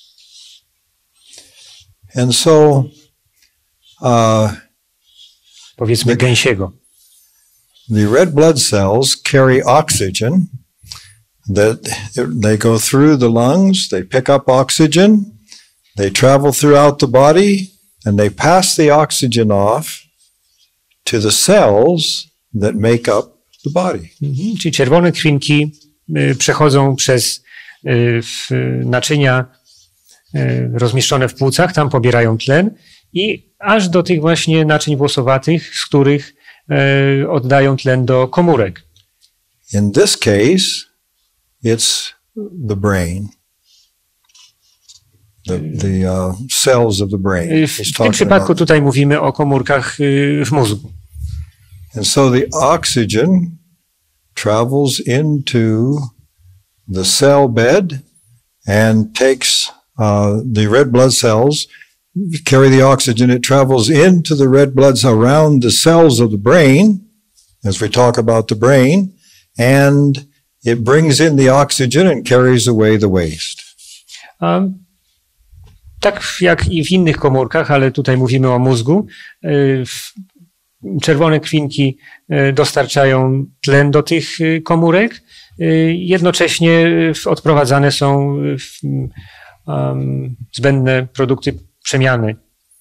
And so, uh, Powiedzmy gęsiego. the red blood cells carry oxygen that they go through the lungs, they pick up oxygen, they travel throughout the body, and they pass the oxygen off to the cells that make up the body. Mhm. Czyli czerwone krwinki y, przechodzą przez y, w, naczynia y, rozmieszczone w płucach, tam pobierają tlen i aż do tych właśnie naczyń włosowatych, z których y, oddają tlen do komórek. In this case, it's the brain. the, the uh, cells of the brain. W tym przypadku tutaj mówimy o komórkach w mózgu. And so the oxygen travels into the cell bed and takes uh, the red blood cells, carry the oxygen, it travels into the red blood cells around the cells of the brain, as we talk about the brain, and it brings in the oxygen and carries away the waste. Um, tak jak i w innych komórkach, ale tutaj mówimy o mózgu, czerwone krwinki dostarczają tlen do tych komórek, jednocześnie odprowadzane są um, zbędne produkty przemiany.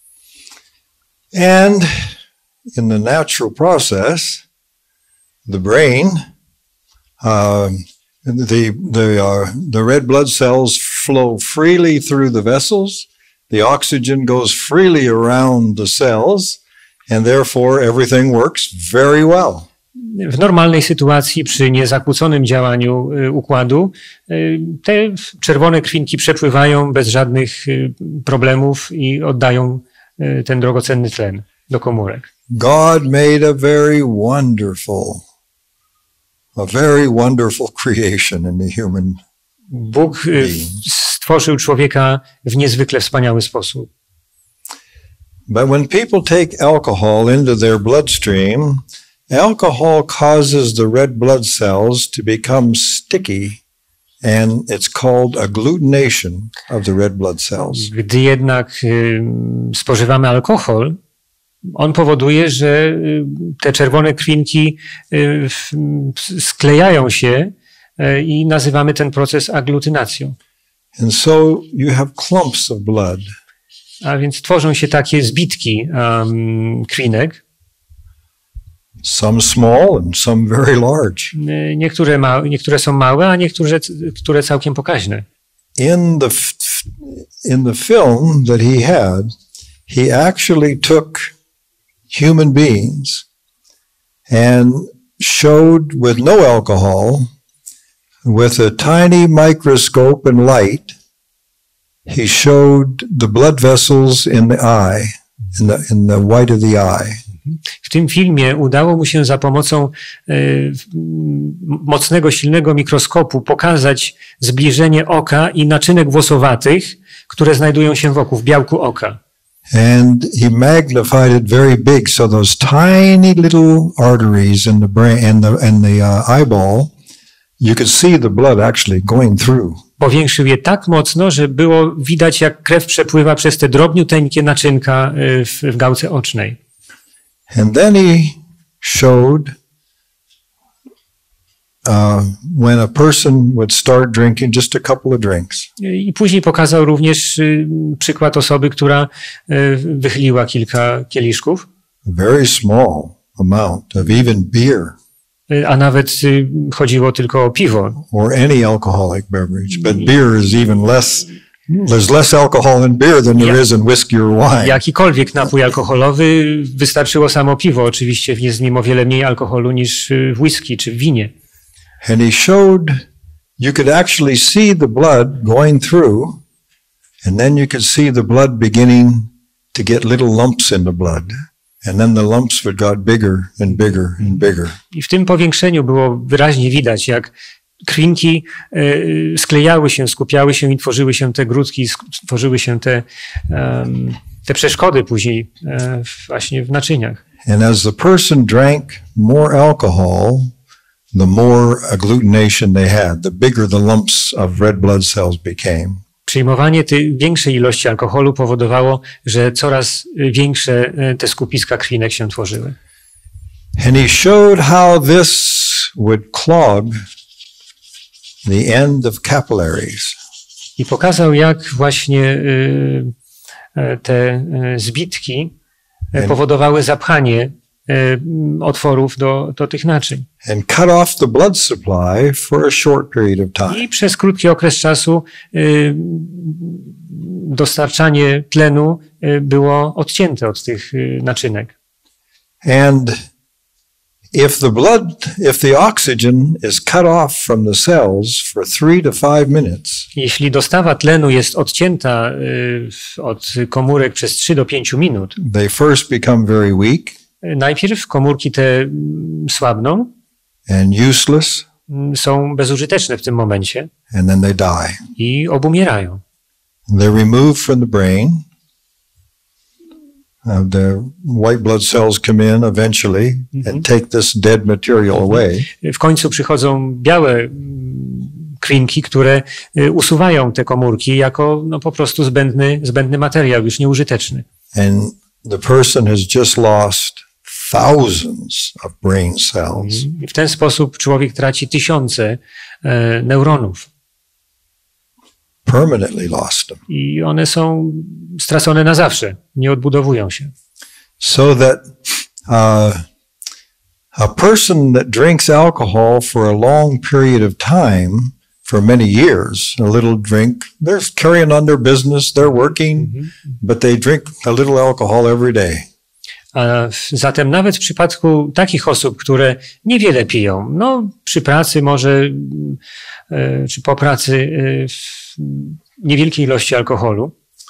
And in the natural process, the brain, uh, the the uh, the red blood cells flow freely through the vessels. The oxygen goes freely around the cells, and therefore everything works very well. W normalnej sytuacji, przy niezakłóconym działaniu układu, te czerwone krwinki przepływają bez żadnych problemów i oddają ten drogocenny tlen do komórek. God made a very wonderful, a very wonderful creation in the human Bóg stworzył człowieka w niezwykle wspaniały sposób. But when people take alcohol into their bloodstream, alcohol causes the red blood cells to become sticky, and it's called agglutination of the red blood cells. Gdy jednak y, spożywamy alkohol, on powoduje, że y, te czerwone krwinki y, sklejają się y, i nazywamy ten proces aglutynacją. And so you have clumps of blood. A więc tworzą się takie zbitki um, krwinek. Some small and some very large. Niektóre, ma, niektóre są małe, a niektóre które całkiem pokaźne. In the in the film that he had, he actually took human beings and showed with no alcohol, with a tiny microscope and light, he showed the blood vessels in the eye, in the in the white of the eye. W tym filmie udało mu się za pomocą y, mocnego, silnego mikroskopu pokazać zbliżenie oka i naczynek włosowatych, które znajdują się wokół, w białku oka. And he magnified it very big, so those tiny little arteries in the brain and the and the uh, eyeball, you could see the blood actually going through. Powiększył je tak mocno, że było widać, jak krew przepływa przez te drobniuteńkie naczynka w, w gałce ocznej. And then he showed uh, when a person would start drinking just a couple of drinks. I później pokazał również y, przykład osoby, która y, wychyliła kilka kieliszków. A very small amount of even beer. Y, a nawet y, chodziło tylko o piwo. Or any alcoholic beverage, but beer is even less. There's less alcohol in beer than there is in whiskey or wine. Jakikolwiek napój alkoholowy, wystarczyło samo piwo. Oczywiście jest w nim o wiele mniej alkoholu niż w whisky czy w winie. And he showed you could actually see the blood going through, and then you could see the blood beginning to get little lumps in the blood. And then the lumps would got bigger and bigger and bigger. I w tym powiększeniu było wyraźnie widać, jak krwinki y, sklejały się, skupiały się i tworzyły się te grudki, tworzyły się te, um, te przeszkody później e, właśnie w naczyniach. And as the person drank more alcohol, the more agglutination they had, the bigger the lumps of red blood cells became. Przyjmowanie tej większej ilości alkoholu powodowało, że coraz większe te skupiska krwinek się tworzyły. And he showed how this would clog the end of capillaries. I pokazał, jak właśnie te zbitki powodowały zapchanie otworów do, do tych naczyń. And cut off the blood supply for a short period of time. I przez krótki okres czasu dostarczanie tlenu było odcięte od tych naczynek. And if the blood, if the oxygen is cut off from the cells for three to five minutes, Jeśli dostawa tlenu jest odcięta y, od komórek przez trzy do pięciu minut, they first become very weak y, najpierw komórki te mm, słabną, and useless, mm, są bezużyteczne w tym momencie and then they die. i obumierają. They're removed from the brain. Uh, the white blood cells come in eventually and take this dead material away. W końcu przychodzą białe mm, krwinki, które y, usuwają te komórki jako no, po prostu zbędny, zbędny materiał, już nieużyteczny. And the person has just lost thousands of brain cells. I w ten sposób człowiek traci tysiące e, neuronów Permanently lost them. i one są stracone na zawsze, nie odbudowują się. So that uh, a person that drinks alcohol for a long period of time, for many years, a little drink, they're carrying on their business, they're working, but they drink a little alcohol every day. A w- zatem nawet w przypadku takich osób, które niewiele piją, no przy pracy może, mm, e, czy po pracy e, w niewielkiej ilości alkoholu,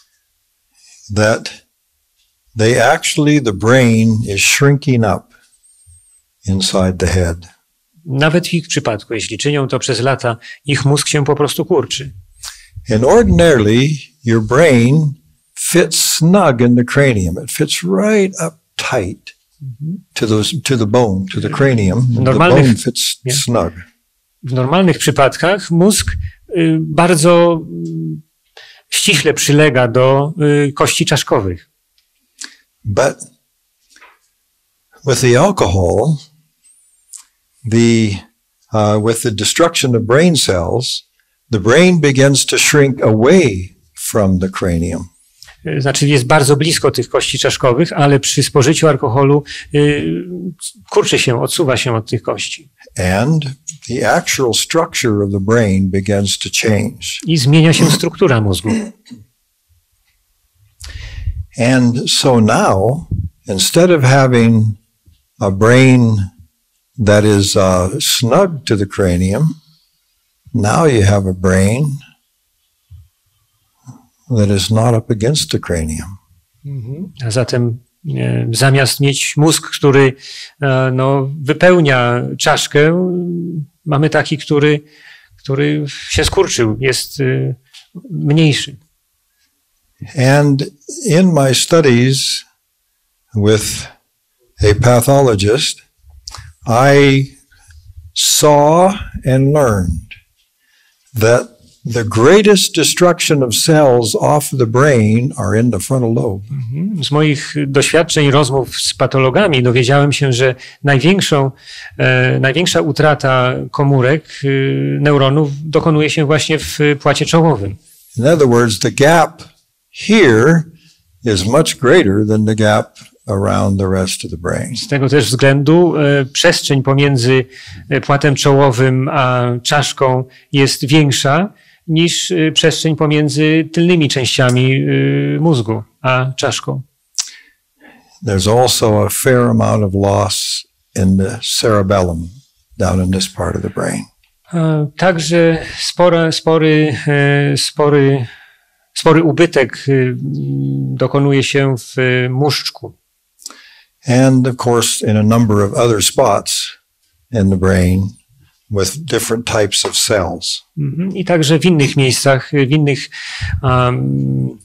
That they actually, the brain is shrinking up inside the head. nawet w ich przypadku, jeśli czynią to przez lata, ich mózg się po prostu kurczy. And ordinarily, your brain fits snug in the cranium. It fits right up tight to the, to the bone, to the cranium. The Normalnych- bone fits Yeah. snug. W normalnych przypadkach mózg y, bardzo mm, ściśle przylega do y, kości czaszkowych. But with the alcohol, the uh, with the destruction of brain cells, the brain begins to shrink away from the cranium. Y, Znaczy jest bardzo blisko tych kości czaszkowych, ale przy spożyciu alkoholu y, kurczy się, odsuwa się od tych kości. And the actual structure of the brain begins to change. I zmienia się struktura mózgu. And so now, instead of having a brain that is uh, snug to the cranium, now you have a brain that is not up against the cranium. A zatem e, zamiast mieć mózg, który e, no, wypełnia czaszkę, mamy taki, który, który się skurczył, jest e, mniejszy. And in my studies with a pathologist, I saw and learned that the greatest destruction of cells off the brain are in the frontal lobe. Z moich doświadczeń, rozmów z patologami dowiedziałem się, że największą, e, największa utrata komórek, e, neuronów dokonuje się właśnie w płacie czołowym. In other words, the gap here is much greater than the gap around the rest of the brain. Z tego też względu e, przestrzeń pomiędzy e, płatem czołowym a czaszką jest większa niż e, przestrzeń pomiędzy tylnymi częściami e, mózgu a czaszką. There's also a fair amount of loss in the cerebellum down in this part of the brain. E, Także spora, spory, e, spory, spory ubytek e, dokonuje się w e, mózżku. And of course, in a number of other spots in the brain with different types of cells. Mhm. I także w innych miejscach, w innych um,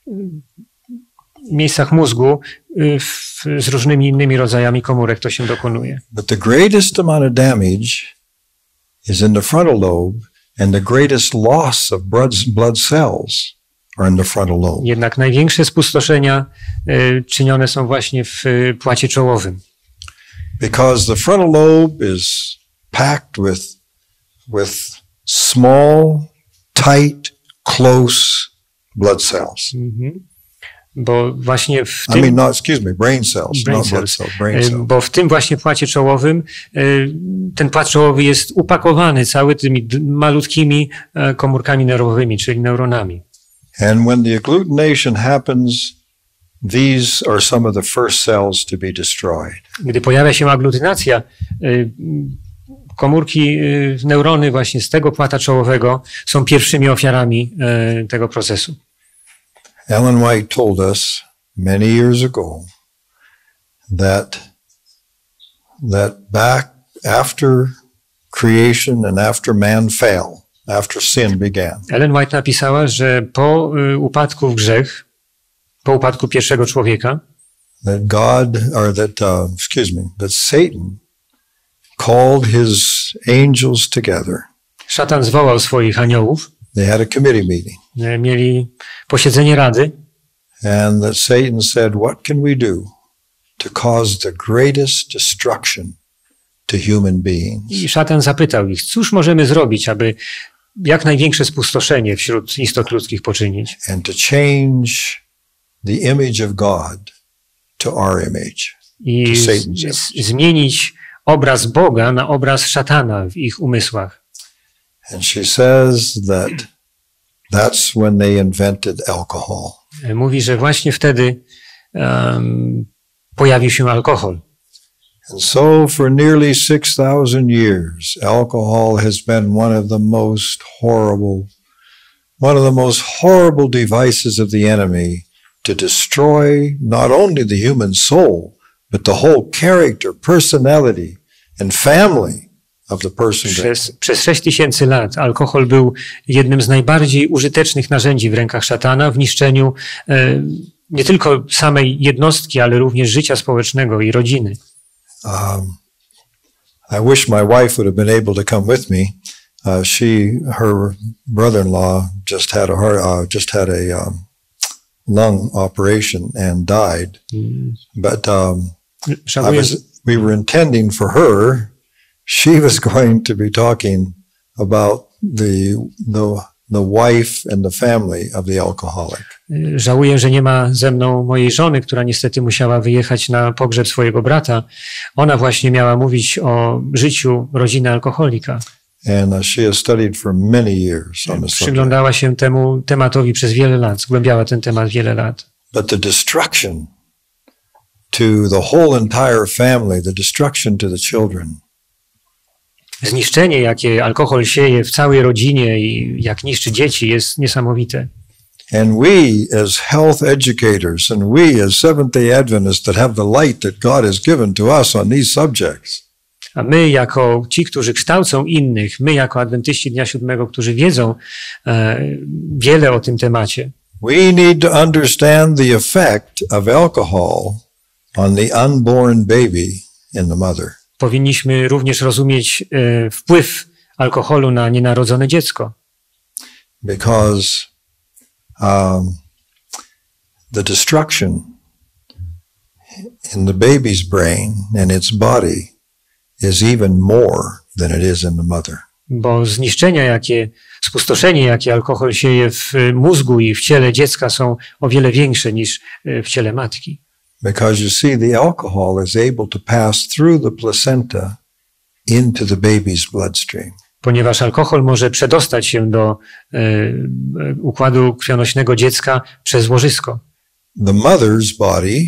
miejscach mózgu y, w, z różnymi innymi rodzajami komórek to się dokonuje. But the greatest amount of damage is in the frontal lobe, and the greatest loss of blood, blood cells are in the frontal lobe. Jednak największe spustoszenia y, czynione są właśnie w y, płacie czołowym. Because the frontal lobe is packed with, with small, tight, close blood cells. Mhm. Bo właśnie w I tym... mean, no, excuse me, brain cells, Brain not blood cells. cells, brain Y, cells. Bo w tym właśnie płacie czołowym y, ten płat czołowy jest upakowany cały tymi d- malutkimi e, komórkami nerwowymi, czyli neuronami. And when the agglutination happens these are some of the first cells to be destroyed. Gdy pojawia się aglutynacja, komórki, neurony właśnie z tego płata czołowego są pierwszymi ofiarami tego procesu. Ellen White told us many years ago that that back after creation and after man fell, after sin began. Ellen White napisała, że po upadku w grzech, po upadku pierwszego człowieka, that God, or that, uh, excuse me, that Satan called his angels together. Szatan zwołał swoich aniołów. They had a committee meeting. Mieli posiedzenie rady. And that Satan said, what can we do to cause the greatest destruction to human beings? I szatan zapytał ich, cóż możemy zrobić, aby jak największe spustoszenie wśród istot ludzkich poczynić? And to change the image of God to our image. I to Satan's image. Z- zmienić obraz Boga na obraz szatana w ich umysłach. And she says that that's when they invented alcohol. Mówi, że właśnie wtedy um, pojawił się alkohol. And so for nearly six thousand years, alcohol has been one of the most horrible, one of the most horrible devices of the enemy to destroy not only the human soul, but the whole character, personality, and family of the person. Przez, przez sześć tysięcy lat alkohol był jednym z najbardziej użytecznych narzędzi w rękach szatana w niszczeniu e, nie tylko samej jednostki, ale również życia społecznego i rodziny. Um, I wish my wife would have been able to come with me. Uh, she, her brother-in-law just had a heart, uh, just had a um, lung operation and died. Mm. But um, I Żałuję, was, we were intending for her. She was going to be talking about the the the wife and the family of the alcoholic. żałuję, że nie ma ze mną mojej żony, która niestety musiała wyjechać na pogrzeb swojego brata. Ona właśnie miała mówić o życiu rodziny alkoholika. And uh, she has studied for many years on the subject. Przyglądała się temu tematowi przez wiele lat, zgłębiała ten temat wiele lat. But the destruction to the whole entire family, the destruction to the children. Zniszczenie, jakie alkohol sieje w całej rodzinie i jak niszczy dzieci, jest niesamowite. And we as health educators and we as Seventh-day Adventists that have the light that God has given to us on these subjects. A my, jako ci, którzy kształcą innych, my, jako adwentyści Dnia Siódmego, którzy wiedzą e, wiele o tym temacie, We need to understand the effect of alcohol on the unborn baby in the mother. powinniśmy również rozumieć e, wpływ alkoholu na nienarodzone dziecko. Because um, the destruction in the baby's brain and its body is even more than it is in the mother. Bo zniszczenia, jakie, spustoszenie, jakie alkohol sieje w mózgu i w ciele dziecka, są o wiele większe niż w ciele matki. Because you see, the alcohol is able to pass through the placenta into the baby's bloodstream. Ponieważ alkohol może przedostać się do e, układu krwionośnego dziecka przez łożysko. The mother's body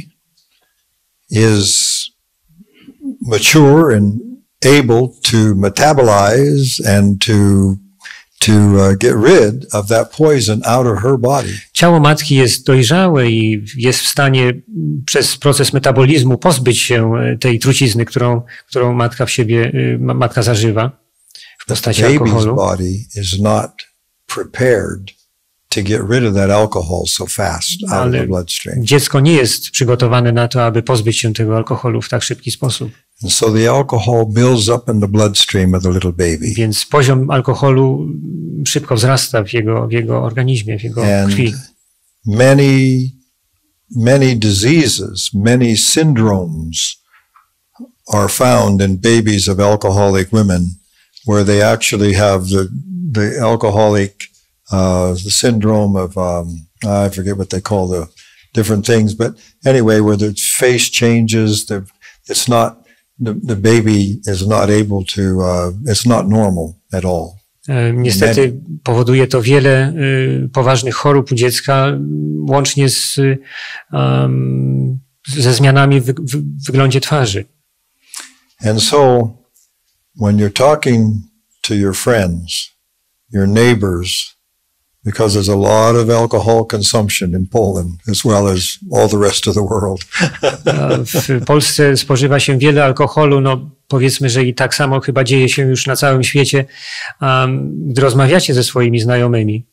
is mature and able to metabolize and to to uh, get rid of that poison out of her body. Ciało matki jest dojrzałe i jest w stanie przez proces metabolizmu pozbyć się tej trucizny, którą, którą matka w siebie, matka zażywa w postaci The baby's alkoholu. body is not prepared to get rid of that alcohol so fast out of the Ale bloodstream. dziecko nie jest przygotowane na to, aby pozbyć się tego alkoholu w tak szybki sposób. And so the alcohol builds up in the bloodstream of the little baby. Więc poziom alkoholu szybko wzrasta w jego, w jego organizmie, w jego And krwi. many, many diseases, many syndromes are found in babies of alcoholic women where they actually have the, the alcoholic, uh, the syndrome of, um, I forget what they call the different things, but anyway, where the face changes, the, it's not, the, the baby is not able to, uh, it's not normal at all. Niestety powoduje to wiele poważnych chorób u dziecka, łącznie z, um, ze zmianami w, w wyglądzie twarzy. And so, when you're talking to your friends, your neighbors, because there's a lot of alcohol consumption in Poland, as well as all the rest of the world. W Polsce spożywa się wiele alkoholu, no powiedzmy, że i tak samo chyba dzieje się już na całym świecie. Um, gdy rozmawiacie ze swoimi znajomymi,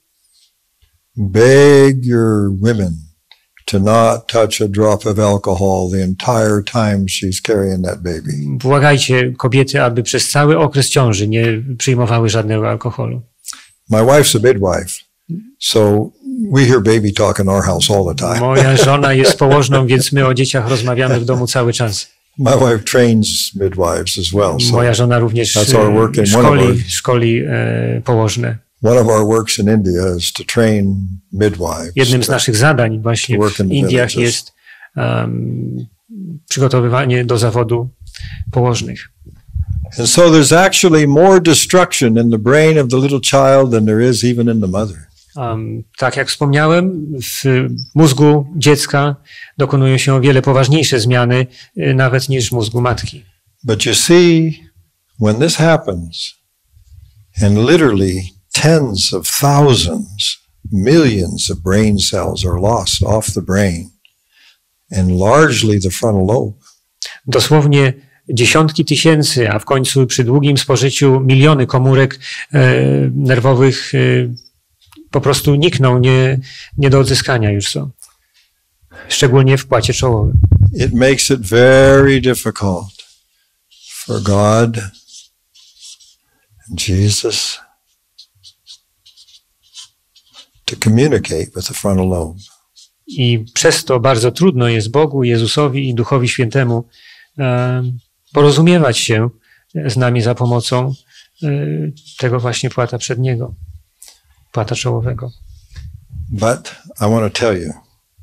beg your women to not touch a drop of alcohol the entire time she's carrying that baby. Błagajcie kobiety, aby przez cały okres ciąży nie przyjmowały żadnego alkoholu. My wife's a midwife, so we hear baby talk in our house all the time. Moja żona jest położną, więc my o dzieciach rozmawiamy w domu cały czas. My wife trains midwives as well. So Moja żona również that's our work in one of szkoli, our, szkoli e, położne. one of our works in India is to train midwives. Jednym z naszych zadań właśnie w Indiach jest um, przygotowywanie do zawodu położnych. And so there's actually more destruction in the brain of the little child than there is even in the mother. Um, tak jak wspomniałem, w mózgu dziecka dokonują się o wiele poważniejsze zmiany, nawet niż w mózgu matki. But you see, when this happens, and literally tens of thousands, millions of brain cells are lost off the brain, and largely the frontal lobe. Dosłownie dziesiątki tysięcy, a w końcu przy długim spożyciu miliony komórek e, nerwowych e, po prostu nikną, nie, nie do odzyskania już są. Szczególnie w płacie czołowym. It makes it very difficult for God and Jesus to communicate with the frontal lobe. I przez to bardzo trudno jest Bogu, Jezusowi i Duchowi Świętemu e, porozumiewać się z nami za pomocą e, tego właśnie płata przedniego, płata czołowego. But I want to tell you,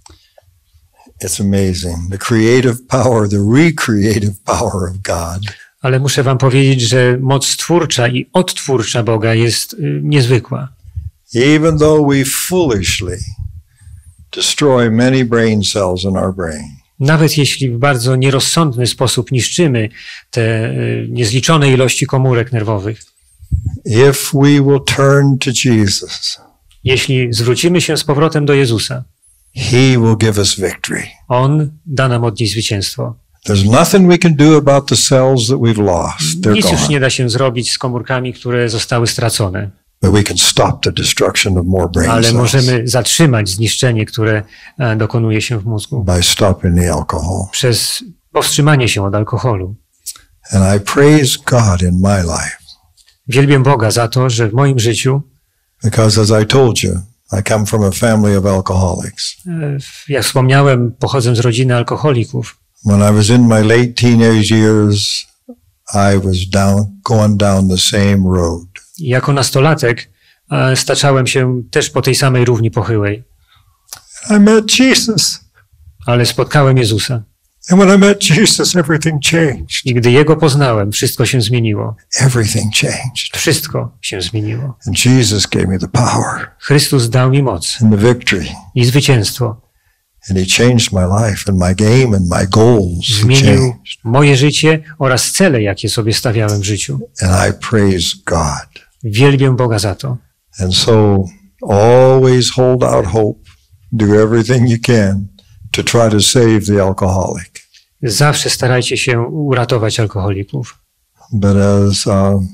it's amazing. The creative power, the recreative power of God. Ale muszę wam powiedzieć, że moc twórcza i odtwórcza Boga jest y, niezwykła. Even though we foolishly destroy many brain cells in our brain. Nawet jeśli w bardzo nierozsądny sposób niszczymy te y, niezliczone ilości komórek nerwowych. If we will turn to Jesus, jeśli zwrócimy się z powrotem do Jezusa, He will give us victory. On da nam od niej zwycięstwo. There's nothing we can do about the cells that we've lost. They're Nic już gone. nie da się zrobić z komórkami, które zostały stracone. But we can stop the destruction of more brain Ale cells możemy zatrzymać zniszczenie, które e, dokonuje się w mózgu by stopping the alcohol. przez powstrzymanie się od alkoholu. And I praise God in my life Wielbię Boga za to, że w moim życiu, because, as I told you, I come from a family of alcoholics. e, jak wspomniałem, pochodzę z rodziny alkoholików. When I was in my late teenage years, I was down, going down the same road. I jako nastolatek e, staczałem się też po tej samej równi pochyłej. I met Jesus. Ale spotkałem Jezusa. And when I met Jesus, everything changed. I gdy Jego poznałem, wszystko się zmieniło. Everything changed. Wszystko się zmieniło. And Jesus gave me the power Chrystus dał mi moc and the victory. i zwycięstwo. And He changed my life and my game and my goals. He Zmienił changed. moje życie oraz cele, jakie sobie stawiałem w życiu. And I praise God. Wielbię Boga za to. And so always hold out hope. Do everything you can to try to save the alcoholic. Zawsze starajcie się uratować alkoholików. But as um,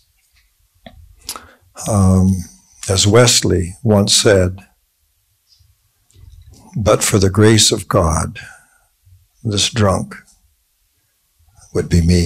um, as Wesley once said, but for the grace of God, this drunk would be me.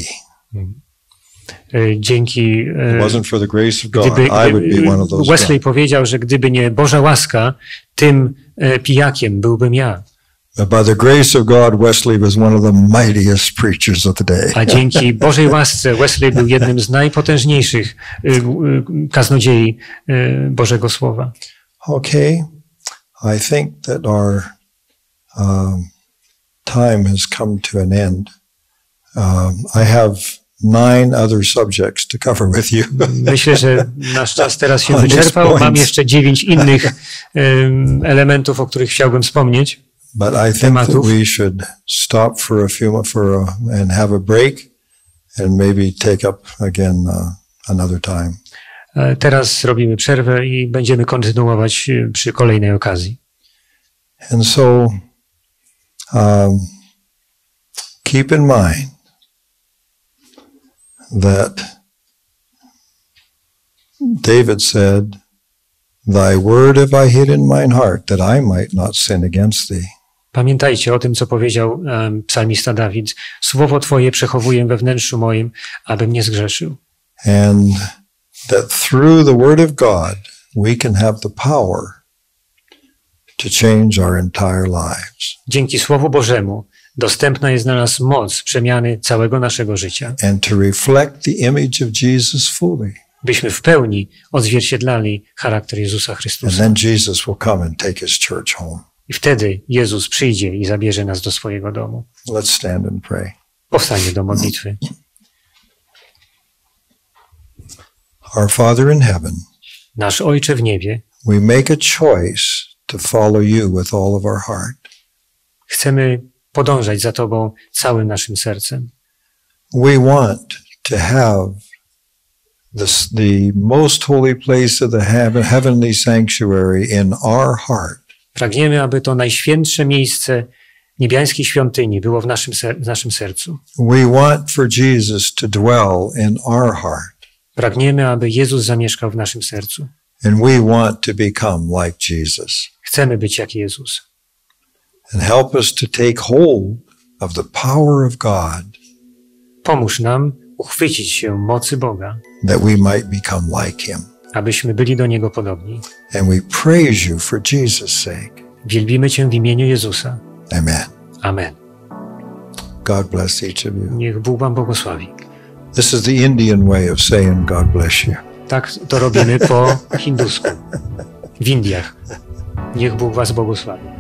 E, Dzięki. If e, it wasn't for the grace of God, Gdyby, I would be one of those Wesley drunk. powiedział, że gdyby nie Boża łaska, tym e, pijakiem byłbym ja. But by the grace of God, Wesley was one of the mightiest preachers of the day. A dzięki Bożej łasce Wesley był jednym z najpotężniejszych y, y, kaznodziei y, Bożego Słowa. Okay, I think that our um, time has come to an end. Um, I have nine other subjects to cover with you. Myślę, że nasz czas teraz się wyczerpał. Mam jeszcze dziewięć innych um, elementów, o których chciałbym wspomnieć. But I think that we should stop for a few for a, and have a break and maybe take up again uh, another time. Teraz robimy przerwę i będziemy kontynuować przy kolejnej okazji. And so um, keep in mind that David said, "Thy word have I hid in mine heart, that I might not sin against thee." Pamiętajcie o tym, co powiedział um, psalmista Dawid. Słowo Twoje przechowuję we wnętrzu moim, abym nie zgrzeszył. And that through the word of God, we can have the power to change our entire lives. Dzięki Słowu Bożemu dostępna jest dla nas moc przemiany całego naszego życia. And to reflect the image of Jesus fully. Byśmy w pełni odzwierciedlali charakter Jezusa Chrystusa. And then Jesus will come and take his church home. I wtedy Jezus przyjdzie i zabierze nas do swojego domu. Let's stand and pray. Powstańmy do modlitwy. Our Father in heaven, nasz Ojcze w niebie, we make a choice to follow you with all of our heart. Chcemy podążać za Tobą całym naszym sercem. We want to have this, the most holy place of the heavenly sanctuary in our heart. Pragniemy, aby to najświętsze miejsce niebiańskiej świątyni było w naszym, w naszym sercu. We want for Jesus to dwell in our heart. Pragniemy, aby Jezus zamieszkał w naszym sercu. And we want to become like Jesus. Chcemy być jak Jezus. And help us to take hold of the power of God. Pomóż nam uchwycić się mocy Boga, that we might become like him. Abyśmy byli do Niego podobni. And we praise you for Jesus' sake. Wielbimy Cię w imieniu Jezusa. Amen. Amen. God bless each of you. Niech Bóg Wam błogosławi. This is the Indian way of saying God bless you. Tak to robimy po hindusku. W Indiach. Niech Bóg Was błogosławi.